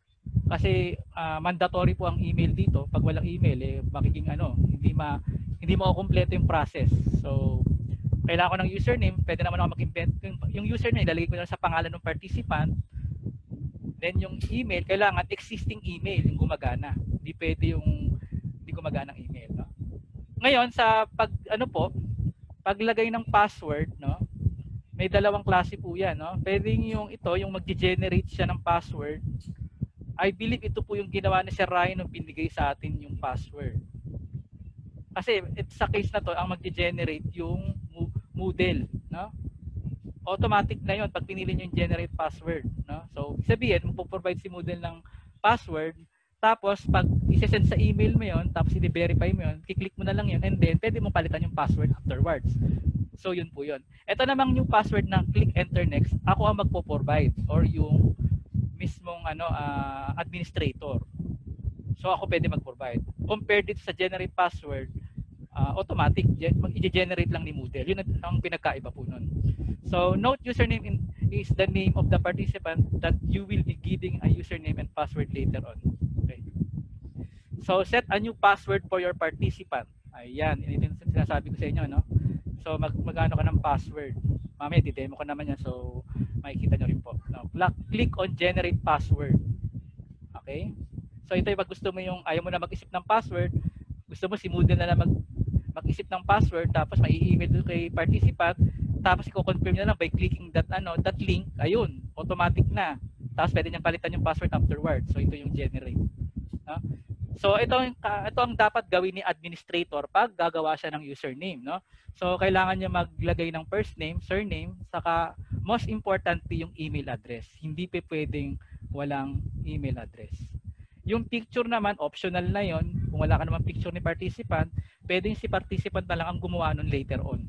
kasi uh, mandatory po ang email dito. Pag walang email eh magiging ano, hindi ma hindi mo kumpleto yung process. So kailangan ko ng username, pwede naman ako mag-invent yung, yung username, ilalagay ko na sa pangalan ng participant. Then yung email, kailangan existing email yung gumagana. Hindi pwede yung hindi gumagana ng email, no? Ngayon sa pag ano po, paglagay ng password, no? May dalawang klase po 'yan, no? Pwedeng yung ito, yung mag-generate siya ng password. I believe ito po yung ginawa ni Sir Ryan nung binigay sa atin yung password. Kasi it, sa case na to, ang mag-generate yung Moodle, no? Automatic na yon pag pinili nyo yung generate password, no? So sabihin magpo-provide si Moodle ng password, tapos pag i-send sa email mo yon, tapos i-verify mo yon, kiklik mo na lang yon, and then pwede mong palitan yung password afterwards. So yun po yun. Ito namang yung password ng click enter next, ako ang magpo-provide or yung mismong ano uh, administrator. So ako pwede mag-provide. Compared dito sa generate password, uh, automatic, mag-i-generate lang ni Moodle. Yun ang pinagkaiba po nun. So note username in, is the name of the participant that you will be giving a username and password later on. Okay. So set a new password for your participant. Ayan, ito yung sinasabi ko sa inyo, no? So mag magano ka ng password. Mamaya di-demo ko naman yan, so makikita nyo rin po. No? Click on generate password. Okay? So ito yung pag gusto mo yung ayaw mo na mag-isip ng password, gusto mo si Moodle na lang mag mag-isip ng password, tapos may i-email doon kay participant, tapos i-confirm na lang by clicking that ano, that link, ayun, automatic na. Tapos pwede niyang palitan yung password afterwards. So ito yung generate. No? So ito ang ito ang dapat gawin ni administrator pag gagawa siya ng username, no? So kailangan niya maglagay ng first name, surname, saka most importantly yung email address. Hindi pa pwedeng walang email address. Yung picture naman optional na yon. Kung wala ka naman picture ni participant, pwedeng si participant na lang ang gumawa nun later on.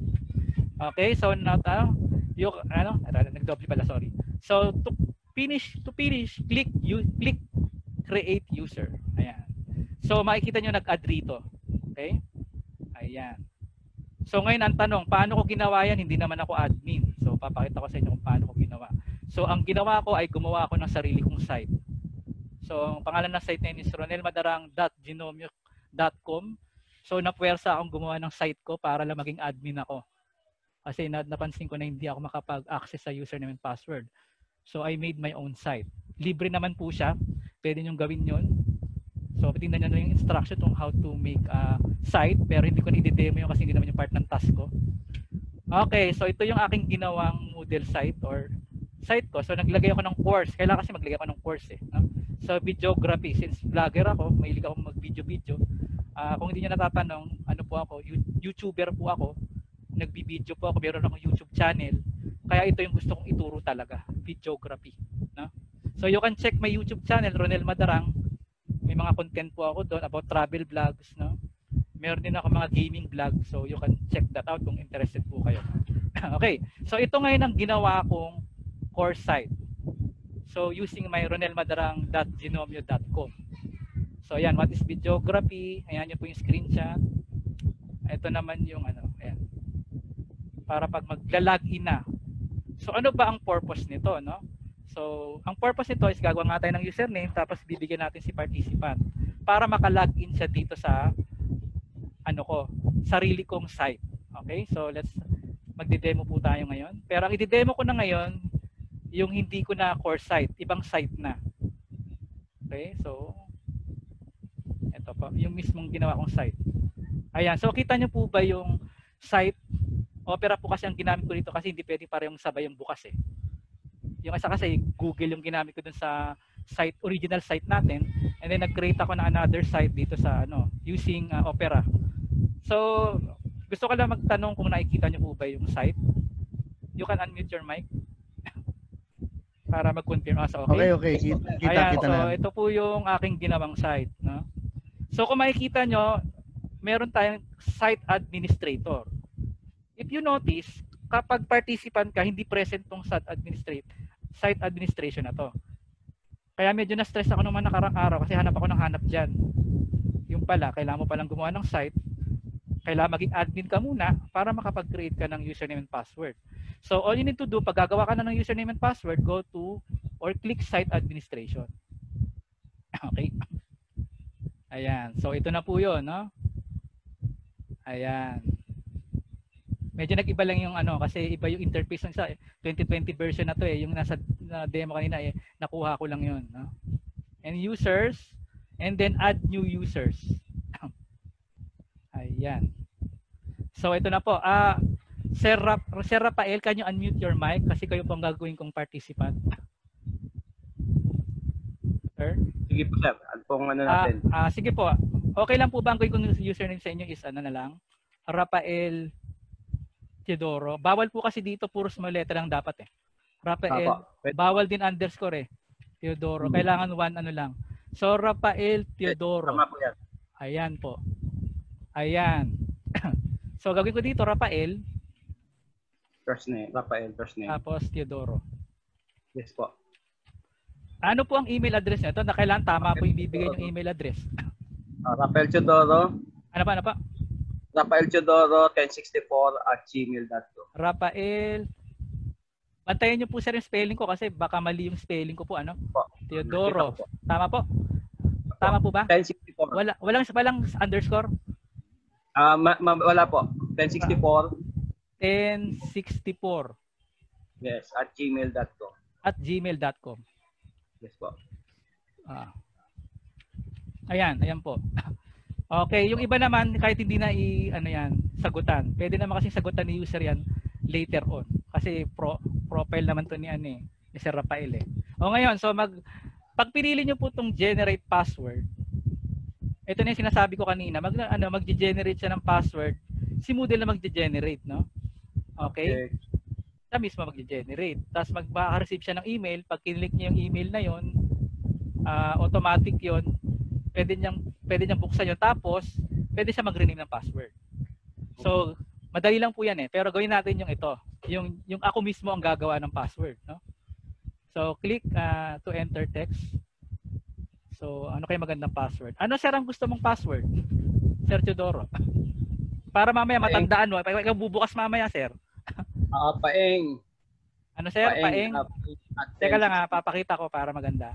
Okay, so now uh, yung ano, nag-double pala, sorry. So to finish to finish, click you click create user. Ayan. So makikita nyo nag-add rito. Okay? Ayan. So ngayon ang tanong, paano ko ginawa yan? Hindi naman ako admin. So papakita ko sa inyo kung paano ko ginawa. So ang ginawa ko ay gumawa ako ng sarili kong site. So ang pangalan ng site na yun is ronel madarang dot genomic dot com. So napuwersa akong gumawa ng site ko para lang maging admin ako. Kasi napansin ko na hindi ako makapag-access sa username and password. So I made my own site. Libre naman po siya. Pwede nyo gawin yun. So tingnan nyo na yung instruction on how to make a site. Pero hindi ko na i-demo yun kasi hindi naman yung part ng task ko. Okay, so ito yung aking ginawang Moodle site or site ko. So naglagay ako ng course. Kailangan kasi maglagay ako ng course eh. No? So videography, since vlogger ako, mahilig ako mag-video-video. Uh, kung hindi niyo natatanong, ano po ako, YouTuber po ako. Nagbi-video po ako, meron akong YouTube channel. Kaya ito yung gusto kong ituro talaga, videography. No? So you can check my YouTube channel, Ronel Madarang. May mga content po ako doon about travel vlogs. No? Meron din ako mga gaming vlog, so you can check that out kung interested po kayo. Okay, so ito ngayon ang ginawa kong course site. So using my ronel madarang dot genomio dot com. So ayan, what is videography? Ayan yun po yung screenshot. Ito naman yung ano, ayan. Para pag magla-login na. So ano ba ang purpose nito, no? So ang purpose nito is gagawa nga tayo ng username tapos bibigyan natin si participant para maka-login siya dito sa ano ko, sarili kong site. Okay? So let's magde-demo po tayo ngayon. Pero ang i-demo ko na ngayon yung hindi ko na course site, ibang site na. Okay? So ito po, yung mismong ginawa kong site. Ayan, so kita nyo po ba yung site? Opera po kasi ang ginamit ko dito kasi hindi pwede parehong sabay yung bukas eh. Yung isa kasi Google yung ginamit ko dun sa site, original site natin, and then nag-create ako ng another site dito sa ano, using uh, Opera. So, gusto ko lang magtanong kung nakikita nyo po ba yung site. You can unmute your mic para mag-confirm. Ah, so, Okay, okay. okay. Kita, kita, Ayan, kita so na. ito po yung aking ginawang site. No? So, kung makikita nyo, meron tayong site administrator. If you notice, kapag participant ka, hindi present tong site administrate, site administration na to. Kaya medyo na-stress ako naman nakarang araw kasi hanap ako ng hanap dyan. Yung pala, kailangan mo palang gumawa ng site, kailangan maging admin ka muna para makapag-create ka ng username and password. So all you need to do, pag gagawa ka na ng username and password, go to or click site administration. Okay. Ayan. So ito na po yun, no? Ayan. Medyo nag-iba lang yung ano kasi iba yung interface ng sa twenty twenty version na to eh. Yung nasa na demo kanina eh, nakuha ko lang yun, no? And users, and then add new users. Ayan. So ito na po. Ah, Sir, Rap Sir Rafael, can you unmute your mic kasi kayo po ang gagawin kong participant. Sir? Sige po, sir. Ano pong ano Ah, natin? ah, sige po. Okay lang po ba ang gawin kong username sa inyo is ano na lang? Rafael Teodoro. Bawal po kasi dito puro small letter lang dapat eh. Rafael. Apo. Pwede. Bawal din underscore eh. Teodoro. Hmm. Kailangan one ano lang. So Rafael Teodoro. Tama po yan. Ayan po. Ayan. So gagawin ko dito Rafael First name. Rafael, first name. tapos Teodoro. Yes po. Ano po ang email address nito? Na kailangan tama po ibibigay yung email address. Uh, Rafael Teodoro. Ano pa, ano pa? Rafael Teodoro ten sixty-four at gmail dot com. Rafael. Bantayan niyo po sir yung spelling ko kasi baka mali yung spelling ko po ano? Po. Teodoro. Po. Tama po? Tama po ba? ten sixty-four. Wala walang walang underscore. Ah, ma ma wala po. ten sixty-four. ten sixty-four Yes, at gmail dot com. at gmail dot com. Yes po. Ah. Ayan, ayan po. Okay, yung iba naman kahit hindi na i ano yan, sagutan. Pwede naman kasi sagutan ni user yan later on. Kasi pro, profile naman to ni ano eh, ni Sir Rafael eh. O ngayon, so mag pag pinili niyo po tong generate password, ito na yung sinasabi ko kanina, mag ano, magge-generate siya ng password. Si Moodle na magge-generate, no? Okay? Okay. Siya mismo magge-generate. Tapos magma-receive siya ng email. Pag kinlik niya yung email na yon, uh, automatic yon. Pwede niyang pwede niyang buksan yun. Tapos pwede siya mag-rename ng password. So, madali lang po yan eh. Pero gawin natin yung ito. Yung yung ako mismo ang gagawa ng password, no? So, click uh, to enter text. So, ano kayo magandang password? Ano sir ang gusto mong password? Sir Teodoro. Para mamaya matandaan mo. Ikaw bubukas mamaya, sir. Ah, paeng. Ano sir? Paeng? ah, at Teka lang ha, ten sixty-four. papakita ko para maganda.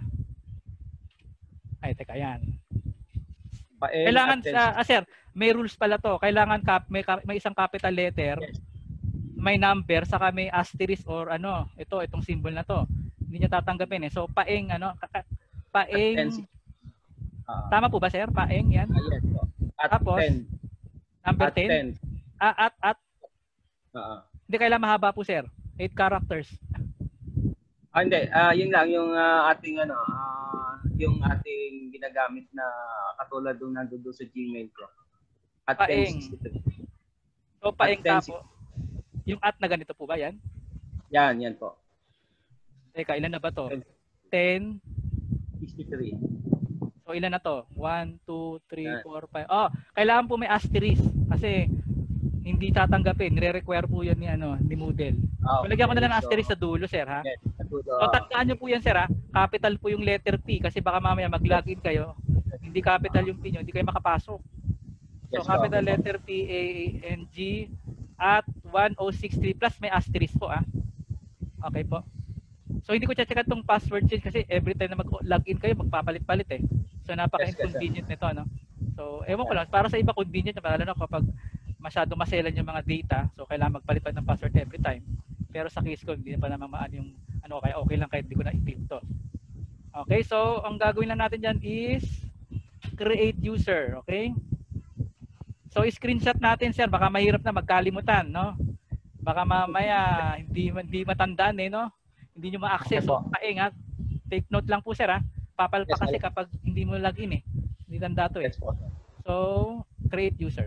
Ay, teka, yan. Paeng Kailangan, at ten sa, ah, sir, may rules pala to. Kailangan cap, may, cap- may isang capital letter, Yes. may number, saka may asterisk or ano, ito, itong symbol na to. Hindi niya tatanggapin eh. So, paeng, ano, kaka- paeng, Ah, tama po ba sir? Paeng, yan. ah, yes po. At Tapos, ten. Number At ten. ten. Ah, at, at, Ah, hindi kailangan mahaba po sir. eight characters. Ah, hindi. Ah, yun lang yung ah, ating ano, ah, yung ating ginagamit na katulad nung nandoon doon sa Gmail ko. At Paeng. ten sixty-three. So, paeng ten tapo. Yung at na ganito po ba yan? Yan, yan po. Teka, ilan na ba to? ten. sixty-three. So, ilan na to? one, two, three, Yan. four, five. Oh, kailangan po may asterisk kasi hindi tatanggapin. Nire-require po yan ni, ano, ni Moodle. Ah, So, lagyan ko na lang ng so, asterisk sa dulo, sir, ha? Yes, natuto. So, tandaan nyo po yan, sir, ha? Capital po yung letter P kasi baka mamaya mag-login kayo. Hindi capital yung P nyo, hindi kayo makapasok. So, Yes, capital okay. letter P, A, N, G, at one oh six three plus may asterisk po, ah. Okay po. So, hindi ko check itong password change kasi every time na mag-login kayo, magpapalit-palit eh. So, napaka-inconvenient nito, no? So, ewan ko lang, para sa iba convenient, lalo na kapag masyado maselan yung mga data, so kailangan magpalit-palit ng password every time. Pero sa case ko, hindi na pa naman maan yung ano, kaya okay lang kahit hindi ko na i-click to. Okay, so ang gagawin lang natin dyan is create user, okay? So, screenshot natin, sir, baka mahirap na magkalimutan, no? Baka mamaya hindi hindi matandaan eh, no? Hindi nyo ma-access. So, paeng ha. Take note lang po, sir, ha? Papalpa Yes, kasi ma'am. kapag hindi mo login eh. Hindi tanda to eh. Yes po. So, create user.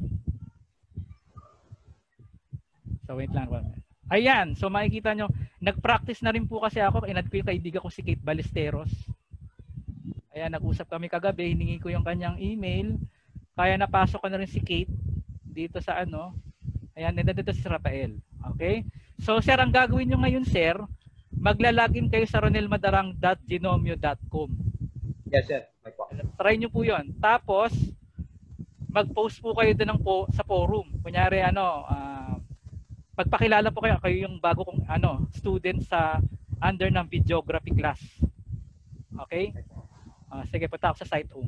So, wait lang. Ayan. So, makikita nyo, nag-practice na rin po kasi ako. Inad ko yung kaibigan ko si Kate Ballesteros. Ayan, nag-usap kami kagabi. Hiningi ko yung kanyang email. Kaya napasok ko na rin si Kate dito sa ano. Ayan, nandito si Rafael. Okay? So, sir, ang gagawin nyo ngayon, sir, maglalagin kayo sa ronel madarang dot genomio dot com. Yes, sir. May po. Try nyo po yon. Tapos, mag-post po kayo doon ng po, sa forum. Kunyari, ano, uh, pagpakilala po kayo, kayo yung bago kong ano, student sa under ng videography class. Okay? Uh, sige, punta ako sa site home.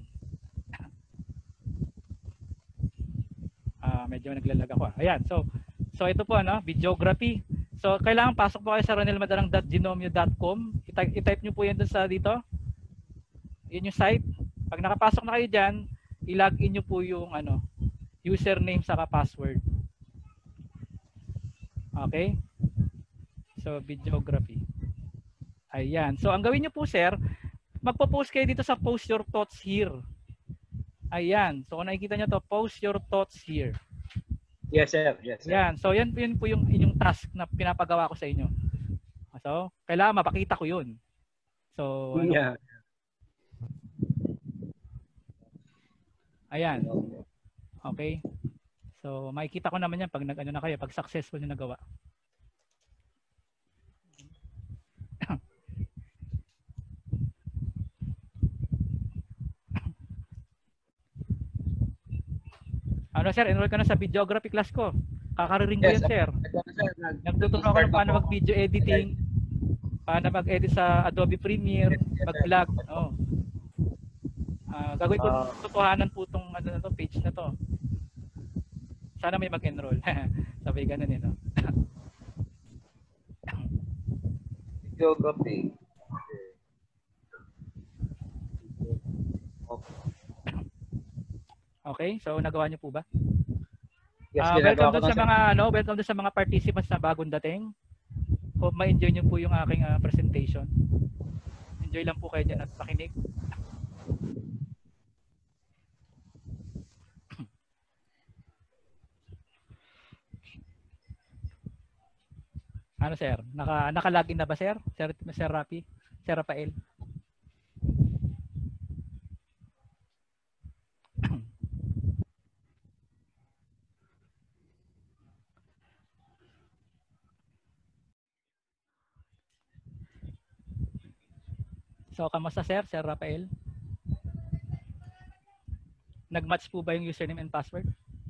Uh, medyo naglalag ako. Ayan, so, so ito po, ano, videography. So, kailangan pasok po kayo sa ronel madarang dot genomio dot com. I-type, i-type nyo po yan doon sa dito. Yun yung site. Pag nakapasok na kayo dyan, i-login nyo po yung ano, username saka password. Okay? So, videography. Ayan. So, ang gawin nyo po, sir, magpo-post kayo dito sa post your thoughts here. Ayan. So, kung nakikita nyo to, post your thoughts here. Yes, sir. Yes, sir. Ayan. So, yan, yun po yung inyong task na pinapagawa ko sa inyo. So, kailangan mapakita ko yun. So, ano, Yeah. ayan. Okay. So, makikita ko naman yan pag nag-ano na kayo, pag successful nyo nagawa. Ano, sir, enroll ka na sa videography class ko. Kakariring ko Yes, yan, sir. Ito na, sir. Nag- Nagtuturo ako ng paano mag-video editing, paano mag-edit sa Adobe Premiere, mag-vlog. Oh. Uh, gagawin ko Ah. tutuhanan po itong ano na to, page na to. Sana may mag-enroll. Sabay ganun eh, no? Geography. Okay, so nagawa niyo po ba? Yes, Ah, ginagawa welcome ko doon na, sa sir. mga ano, welcome doon sa mga participants na bagong dating. Hope ma-enjoy niyo po yung aking ah, presentation. Enjoy lang po kayo diyan at pakinig. Ano, sir? Naka naka-login na ba, sir? Sir, Sir Rapi? Sir Rafael? So, kamusta, sir? Sir Rafael? Nag-match po ba yung username and password?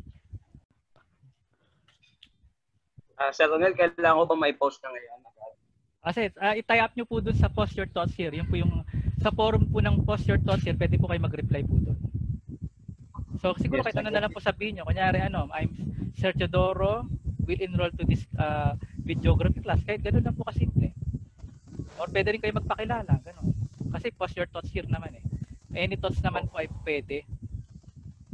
Ah, Sir Ronel, kailangan ko ba may post na ngayon? Kasi uh, i-tie up nyo po dun sa post your thoughts here. Yun po yung sa forum po ng post your thoughts here, pwede po kayo mag-reply po doon. So siguro Yes, kahit ano na lang po sabihin nyo. Kunyari ano, I'm Sir Teodoro, will enroll to this uh, videography class. Kahit ganun lang po kasimple. Or pwede rin kayo magpakilala. Ganun. Kasi post your thoughts here naman eh. Any thoughts naman po ay pwede.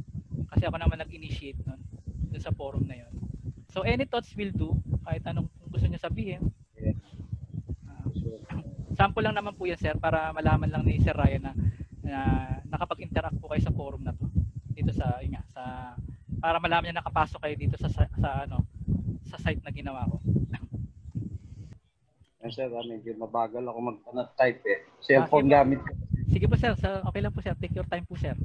Kasi ako naman nag-initiate nun, dun sa forum na yun. So any thoughts will do, kahit anong gusto niya sabihin. Yeah. Uh, sample lang naman po yan, sir, para malaman lang ni Sir Ryan na, na nakapag-interact po kayo sa forum na to. Dito sa, yun nga, sa, para malaman niya nakapasok kayo dito sa, sa, sa ano, sa site na ginawa ko. Yes, sir, ah, medyo mabagal ako mag-type eh. Cellphone Ah, gamit ko. Sige po, sir. So, okay lang po, sir. Take your time po, sir.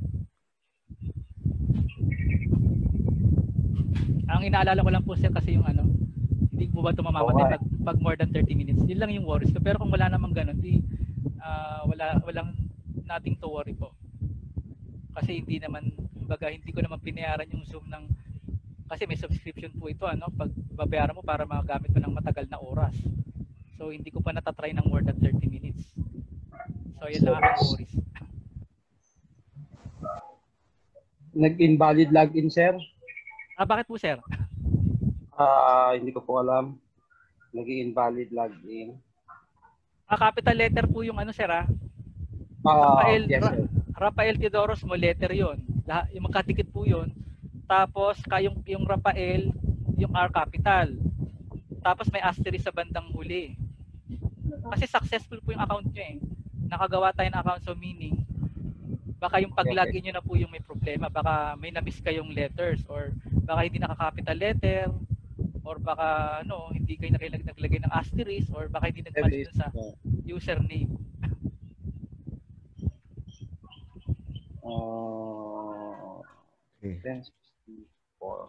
Ang inaalala ko lang po, sir, kasi yung ano, hindi po ba ito mamamatay pag, pag more than thirty minutes. Yun lang yung worries ko. Pero kung wala namang ganun, di, uh, wala, walang nothing to worry po. Kasi hindi naman, baga, hindi ko naman binayaran yung Zoom ng, kasi may subscription po ito, ano, pag babayaran mo para magamit mo ng matagal na oras. So, hindi ko pa natatry ng more than thirty minutes. So, yun lang ang worries. Nag-invalid login, sir? Ah, bakit po, sir? Ah, hindi ko po alam. Nag-invalid login. Ah, capital letter po yung ano, sir, ah. Ah, Rafael, yes, Ra sir. Rafael Teodoros mo, letter yon. Lahat, yung magkatikit po yun. Tapos, kayong, yung Rafael, yung R capital. Tapos, may asterisk sa bandang huli. Kasi successful po yung account nyo eh. Nakagawa tayo ng account, so meaning, baka yung pag-login nyo na po yung may problema. Baka may na-miss kayong letters or baka hindi naka-capital letter or baka ano, hindi kayo nakilag naglagay ng asterisk or baka hindi nag-match dun sa username. Uh, Okay. ten sixty-four.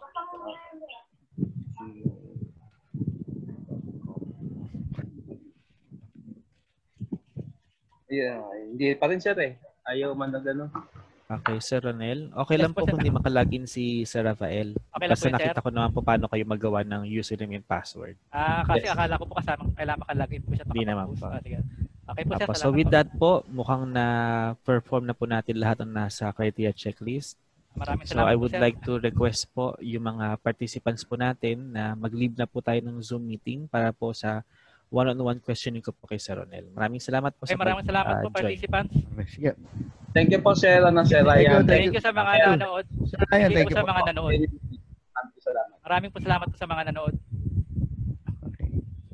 Yeah, hindi pa rin, sir eh. Ayaw man na gano'n. Okay, Sir Ronel. Okay Yes lang po, po sir. kung hindi makalagin si Sir Rafael. Okay lang po Basta yun, sir. nakita ko naman po paano kayo magawa ng username and password. Ah, kasi Yes. akala ko po kasama kailangan makalagin po siya. Hindi naman makapag-post. po. Ah, sige. Okay po, sir. Apo, so Salamat with po. that po, mukhang na-perform na po natin lahat ng nasa criteria checklist. Maraming So salamat I po, would sir. like to request po yung mga participants po natin na mag-leave na po tayo ng Zoom meeting para po sa one-on-one questioning ko po kay Sir Ronel. Maraming salamat po Okay, sa maraming salamat po, pag-join. participants. Sige. Thank you po, sir. Ano, sir Thank you, Ryan. thank Thank you sa mga Thank you. nanood. Sir Ryan, Thank thank you you sa po. mga nanood. Maraming salamat. Maraming po salamat po sa mga nanood. Okay.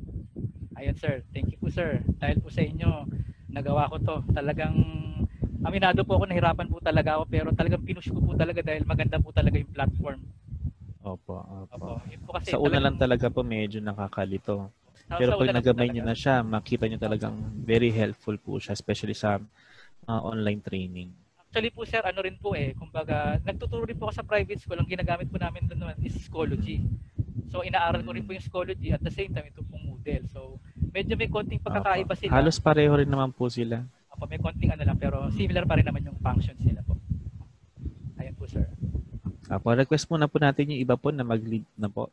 Ayun, sir. Thank you po, sir. Dahil po sa inyo, nagawa ko to. Talagang aminado po ako, nahirapan po talaga ako, pero talagang pinush ko po talaga dahil maganda po talaga yung platform. Opo, opo. Opo. Yun po kasi Sa una talagang- lang talaga po medyo nakakalito. sa- Pero sa pag una lang po nagamay talaga. nyo na siya, makita nyo talagang very helpful po siya, especially sa mga online training. Actually po, sir, ano rin po eh, kumbaga, nagtuturo rin po ako sa private school, ang ginagamit po namin doon naman is Schoology. So, inaaral ko rin po yung Schoology at the same time, ito pong Moodle. So, medyo may konting pagkakaiba Opo. sila. Halos pareho rin naman po sila. Opo, may konting ano lang, pero similar pa rin naman yung functions nila po. Ayun po, sir. Apo, request muna po natin yung iba po na mag-lead na po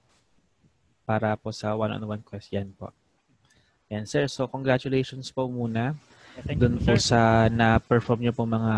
para po sa one-on-one question po. Yan, sir. So, congratulations po muna Yeah, thank you dun po, po sir. sa na-perform nyo po mga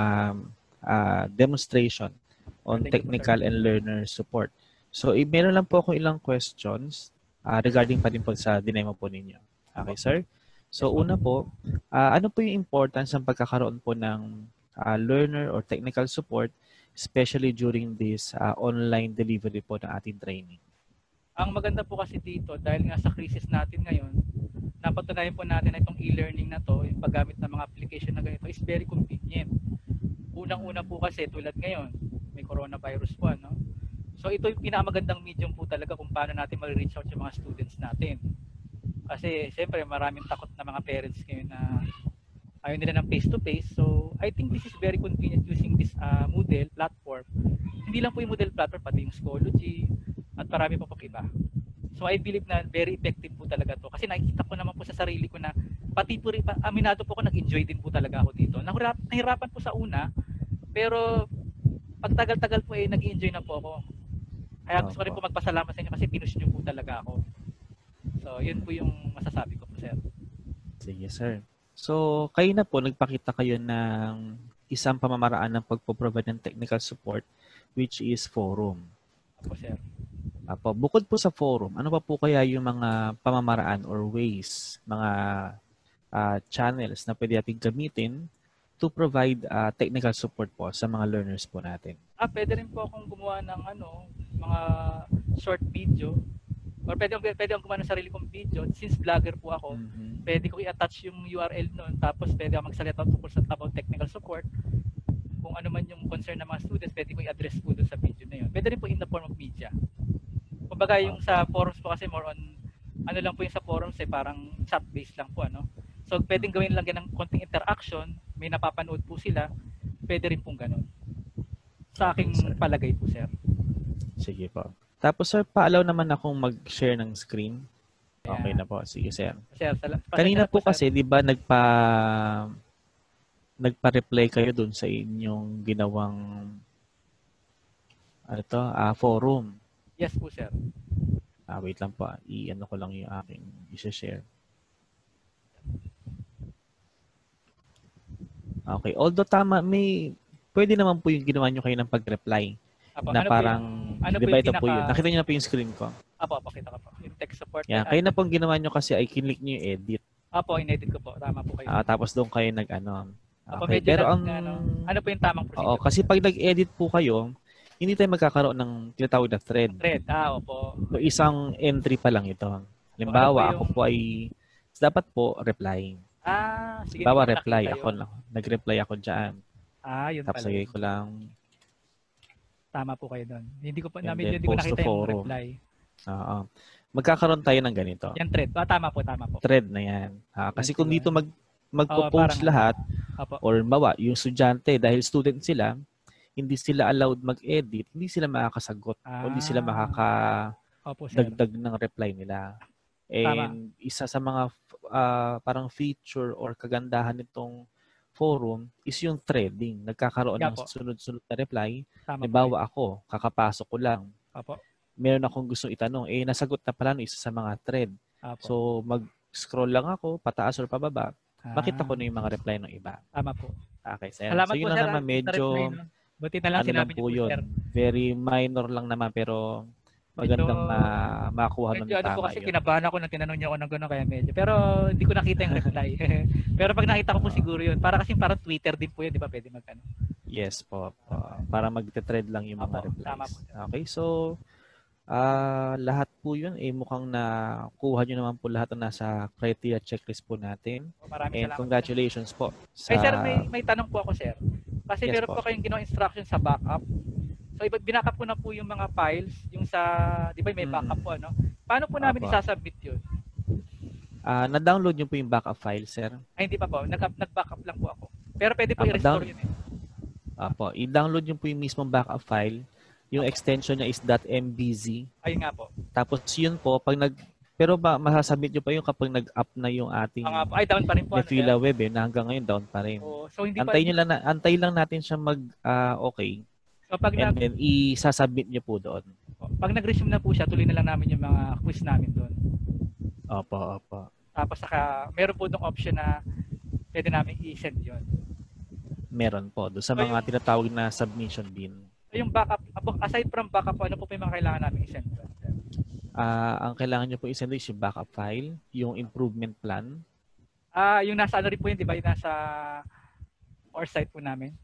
ah, demonstration on Thank you po, technical and learner support. So, i- meron lang po ako ilang questions ah, regarding pa din po sa dinemo po ninyo. Okay, sir? So, una po, ah, ano po yung importance ng pagkakaroon po ng ah, learner or technical support, especially during this ah, online delivery po ng ating training? Ang maganda po kasi dito, dahil nga sa crisis natin ngayon, napatunayan po natin na itong e-learning na to, yung paggamit ng mga application na ganito is very convenient. Unang-una po kasi tulad ngayon, may coronavirus po, ano? So ito yung pinakamagandang medium po talaga kung paano natin ma-reach out yung mga students natin. Kasi siyempre maraming takot na mga parents ngayon na ayaw nila ng face-to-face. So I think this is very convenient using this uh, Moodle platform. Hindi lang po yung Moodle platform, pati yung Schoology at marami pa po iba. So I believe na very effective po talaga to. Kasi nakikita ko naman po sa sarili ko na pati po rin, pa- aminado po ako, nag-enjoy din po talaga ako dito. Nahirap, nahirapan po sa una, pero pag tagal-tagal po eh, nag-enjoy na po ako. Kaya gusto ko rin po magpasalamat sa inyo kasi pinush nyo po talaga ako. So yun po yung masasabi ko po, sir. Sige, sir. So, kayo na po, nagpakita kayo ng isang pamamaraan ng pagpo-provide ng technical support, which is forum. Ako, sir. Apo, bukod po sa forum, ano pa po kaya yung mga pamamaraan or ways, mga ah, channels na pwede natin gamitin to provide ah, technical support po sa mga learners po natin? Ah, pwede rin po akong gumawa ng ano, mga short video Or pwede, pwede akong gumawa ng sarili kong video. Since vlogger po ako, Mhm. pwede ko i-attach yung U R L nun, tapos pwede ako magsalita tungkol sa about technical support. Kung ano man yung concern ng mga students, pwede ko i-address po doon sa video na yun. Pwede rin po in the form of media. Kumbaga yung sa forums po kasi more on, ano lang po yung sa forums eh, parang chat-based lang po, ano. So pwedeng gawin lang yan ng konting interaction, may napapanood po sila, pwede rin pong ganun. Sa aking Okay, sir. palagay po, sir. Sige po. Tapos sir, pa-allow naman akong mag-share ng screen. Okay Ayan. na po. Sige, sir. Sir, sala- pasensya Kanina na po sir. kasi, di ba, nagpa nagpa-reply kayo dun sa inyong ginawang ano to, ah, forum. Yes po, sir. Ah, wait lang po. I-ano ko lang yung aking i-share. Okay. Although tama, may pwede naman po yung ginawa nyo kayo ng pag-reply. Apo, Na ano po parang, yung, ano di po ba yung ito po pinaka- yun? Nakita nyo na po yung screen ko. Apo, pakita ko po. Yung tech support. Yan. Kayo na pong ginawa nyo kasi ay kinlik nyo yung edit. Apo, in-edit ko po. Tama po kayo. Ah, tapos doon kayo nag-ano. Apo, Okay. medyo Pero nag- ang... ano, ano po yung tamang procedure? Oo, kasi pag nag-edit po kayo, hindi tayo magkakaroon ng tinatawag na thread. Thread. Ah, opo. So, isang entry pa lang ito. Halimbawa, Ano po ako po ay... Dapat po, reply. Ah, sige. Halimbawa, hindi ko reply. nakita Ako yun. lang. Nag-reply ako dyan. Ah, yun Tapos pala. lagay ko lang. Tama po kayo doon. Hindi ko pa, And medyo then hindi ko post to nakita yung forum. reply. Oo. Magkakaroon tayo ng ganito. Yan thread. Ah, tama po, tama po. Thread na yan. Ha? Kasi Yan kung po dito yan. mag magpo-post Oo, parang- lahat, Apo. or bawa, yung estudyante, dahil student sila, hindi sila allowed mag-edit, hindi sila makakasagot, o hindi sila Ah. makakadagdag Opo, sir. ng reply nila. And isa sa mga ah, parang feature or kagandahan nitong forum is yung threading. Nagkakaroon Yeah ng po. sunod-sunod na reply. Tama po. Halimbawa ako, kakapasok ko lang. Apo. Meron akong gusto itanong. Eh, nasagot na pala ng isa sa mga thread. Apo. So, mag-scroll lang ako, pataas or pababa. Ah, Makita ko na yung mga reply ng iba. Tama po. Okay, sir. Salamat So, yun po, lang sir. naman, ah, medyo, sa reply, no? Buti na lang ano lang sinabi po niyo po, yun. sir. Very minor lang naman, pero magandang Medyo- ma- makuha nun Medyo ano po tama kasi yun. kinabahan ako nang tinanong niyo ako ng gano'n kaya medyo. Pero hindi ko nakita yung reply. Pero pag nakita ko po siguro yun. Para kasi parang Twitter din po yun, di ba? Pwede mag ano. Yes po. po. Para mag-thread lang yung mga Apo, replies. tama po. Okay, so ah lahat po yun eh mukhang nakuha nyo naman po lahat na nasa criteria checklist po natin. Maraming And salamat. congratulations po. Sa, Ay sir, may, may tanong po ako sir. Kasi Yes meron po. po kayong ginawa instruction sa backup. So iba binackup ko na po yung mga files, yung sa, di ba may backup Mm. po ano? Paano po namin Apo. isasubmit yun? ah na-download nyo po yung backup file, sir. Ay hindi pa po, nag, nag-backup lang po ako. Pero pwede po Ah, i-restore down- yun eh. Apo, i-download nyo po yung mismong backup file. Yung extension niya is .mbz. Ayun nga po. Tapos yun po, pag nag... Pero ba, masasubmit nyo pa yung kapag nag-up na yung ating Ah, nga po. Ay down pa rin po. ano, Nefila sir? web eh, na hanggang ngayon down pa rin. Oo. So hindi pa. Antay nyo lang, na, antay lang natin siya mag ah, okay. So pag, And nag, then i-submit nyo po doon. pag nag-resume na po siya, tuloy na lang namin yung mga quiz namin doon. Opo, opo. Tapos saka meron po dong option na pwede namin i-send yun. Meron po. Doon sa So, mga yung- tinatawag na submission bin. So yung backup, aside from backup, ano po pa yung mga kailangan namin i-send doon? Ah, ang kailangan nyo po i-send is yung backup file, yung improvement plan. Ah, yung nasa ano rin po yun, di ba? Yung nasa or site po namin.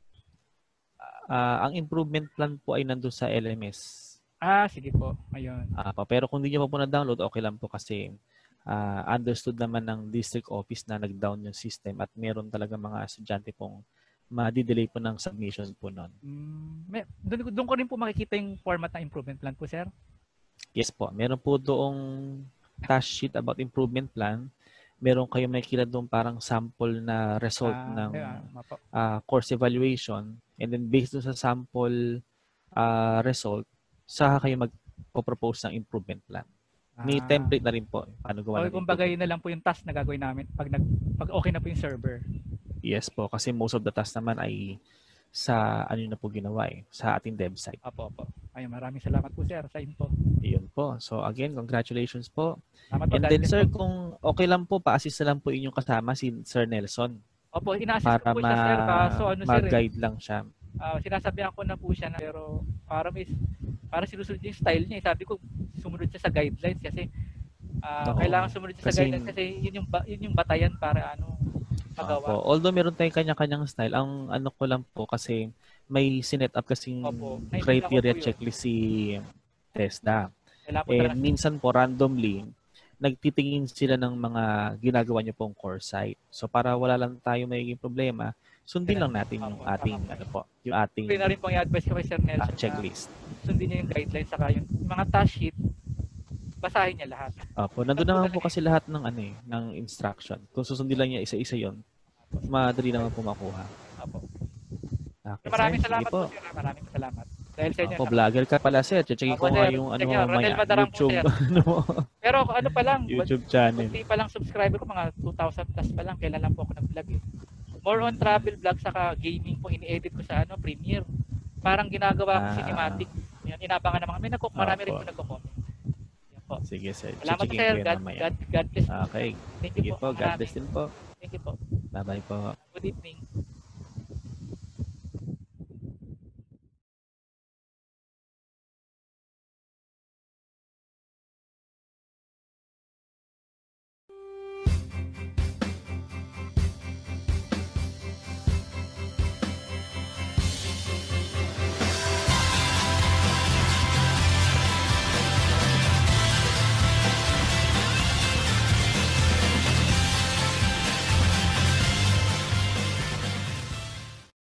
Ah, ang improvement plan po ay nandun sa L M S. Ah, sige po. Ayun. Ah, pa- pero kung hindi nyo pa po na-download, okay lang po kasi ah, understood naman ng district office na nag-down yung system at meron talaga mga estudyante pong ma-delay po ng submission po nun. Mm, may, doon, doon ko rin po makikita yung format ng improvement plan po, sir. Yes po, meron po doong task sheet about improvement plan. Meron kayo makikita doon parang sample na result Ah, ng ayun, ah, po. ah, course evaluation. And then based doon sa sample ah, result, saka kayo mag-propose ng improvement plan. May Ah. template na rin po. Paano gawa Okay, ng kumbaga improvement. yun na lang po yung task na gagawin namin pag, nag, pag okay na po yung server. Yes po, kasi most of the tasks naman ay sa ano na po ginawa eh, sa ating dev site. Apo, apo. Ayun, maraming salamat po, sir, sa info. Iyon po. So again, congratulations po. Salamat po. And God then bless sir, po. kung okay lang po, pa-assist na lang po inyong kasama si Sir Nelson Opo, ina-assist para ko po siya, sir. Kaso ano, sir, eh, mag-guide lang siya. ah, sinasabihan ko na po siya na, pero parang is, parang sinusunod niya yung style niya. eh. Sabi ko, sumunod siya sa guidelines kasi ah, Oo. kailangan sumunod siya sa Kasi- guidelines kasi yun yung, ba- yun yung batayan para ano, magawa. Opo. Although meron tayong kanya-kanyang style, ang ano ko lang po kasi may sinet up kasing Opo. Naiintindihan ko criteria po yun. checklist si TESDA. Kailangan po Eh, talaga minsan po, randomly, nagtitingin sila ng mga ginagawa niyo pong core site. So, para wala lang tayo magiging problema, sundin lang natin yung Opo, ating, tama po. ano po, yung ating Pwede na rin pong i-advise ko kay Sir ah, Nelson na checklist. sundin niya yung guidelines saka yung mga task sheet, basahin niya lahat. Opo, nandun naman po kasi lahat ng ano eh, ng instruction. Kung susundin lang niya isa-isa yon, madali naman po makuha. Opo. Okay, Maraming sir. Sige salamat po, po. Sir. Maraming salamat. Dahil sa inyo. Opo, vlogger ka pala, sir. Checkin Opo, ko nga sir. yung ano Sige, mo Rodel mamaya, Madarang po, YouTube, sir. ano mo, Pero ano pa lang, YouTube channel. kunti pa lang subscriber ko, mga two thousand plus pa lang. Kailan lang po ako nag-vlog eh. More on travel vlog saka gaming po ini-edit ko sa ano, Premiere. Parang ginagawa ko Ah. cinematic. Yan, inabangan ng mga, may nagko, marami rin Opo. po nagko-comment. Yan po. Sige, sir. Salamat po, Checkin sir. ko yan God, mamaya. God, God bless po. Okay. Thank you Sige po. po. God Marami. bless din po. Thank you po. Bye-bye po. Good evening.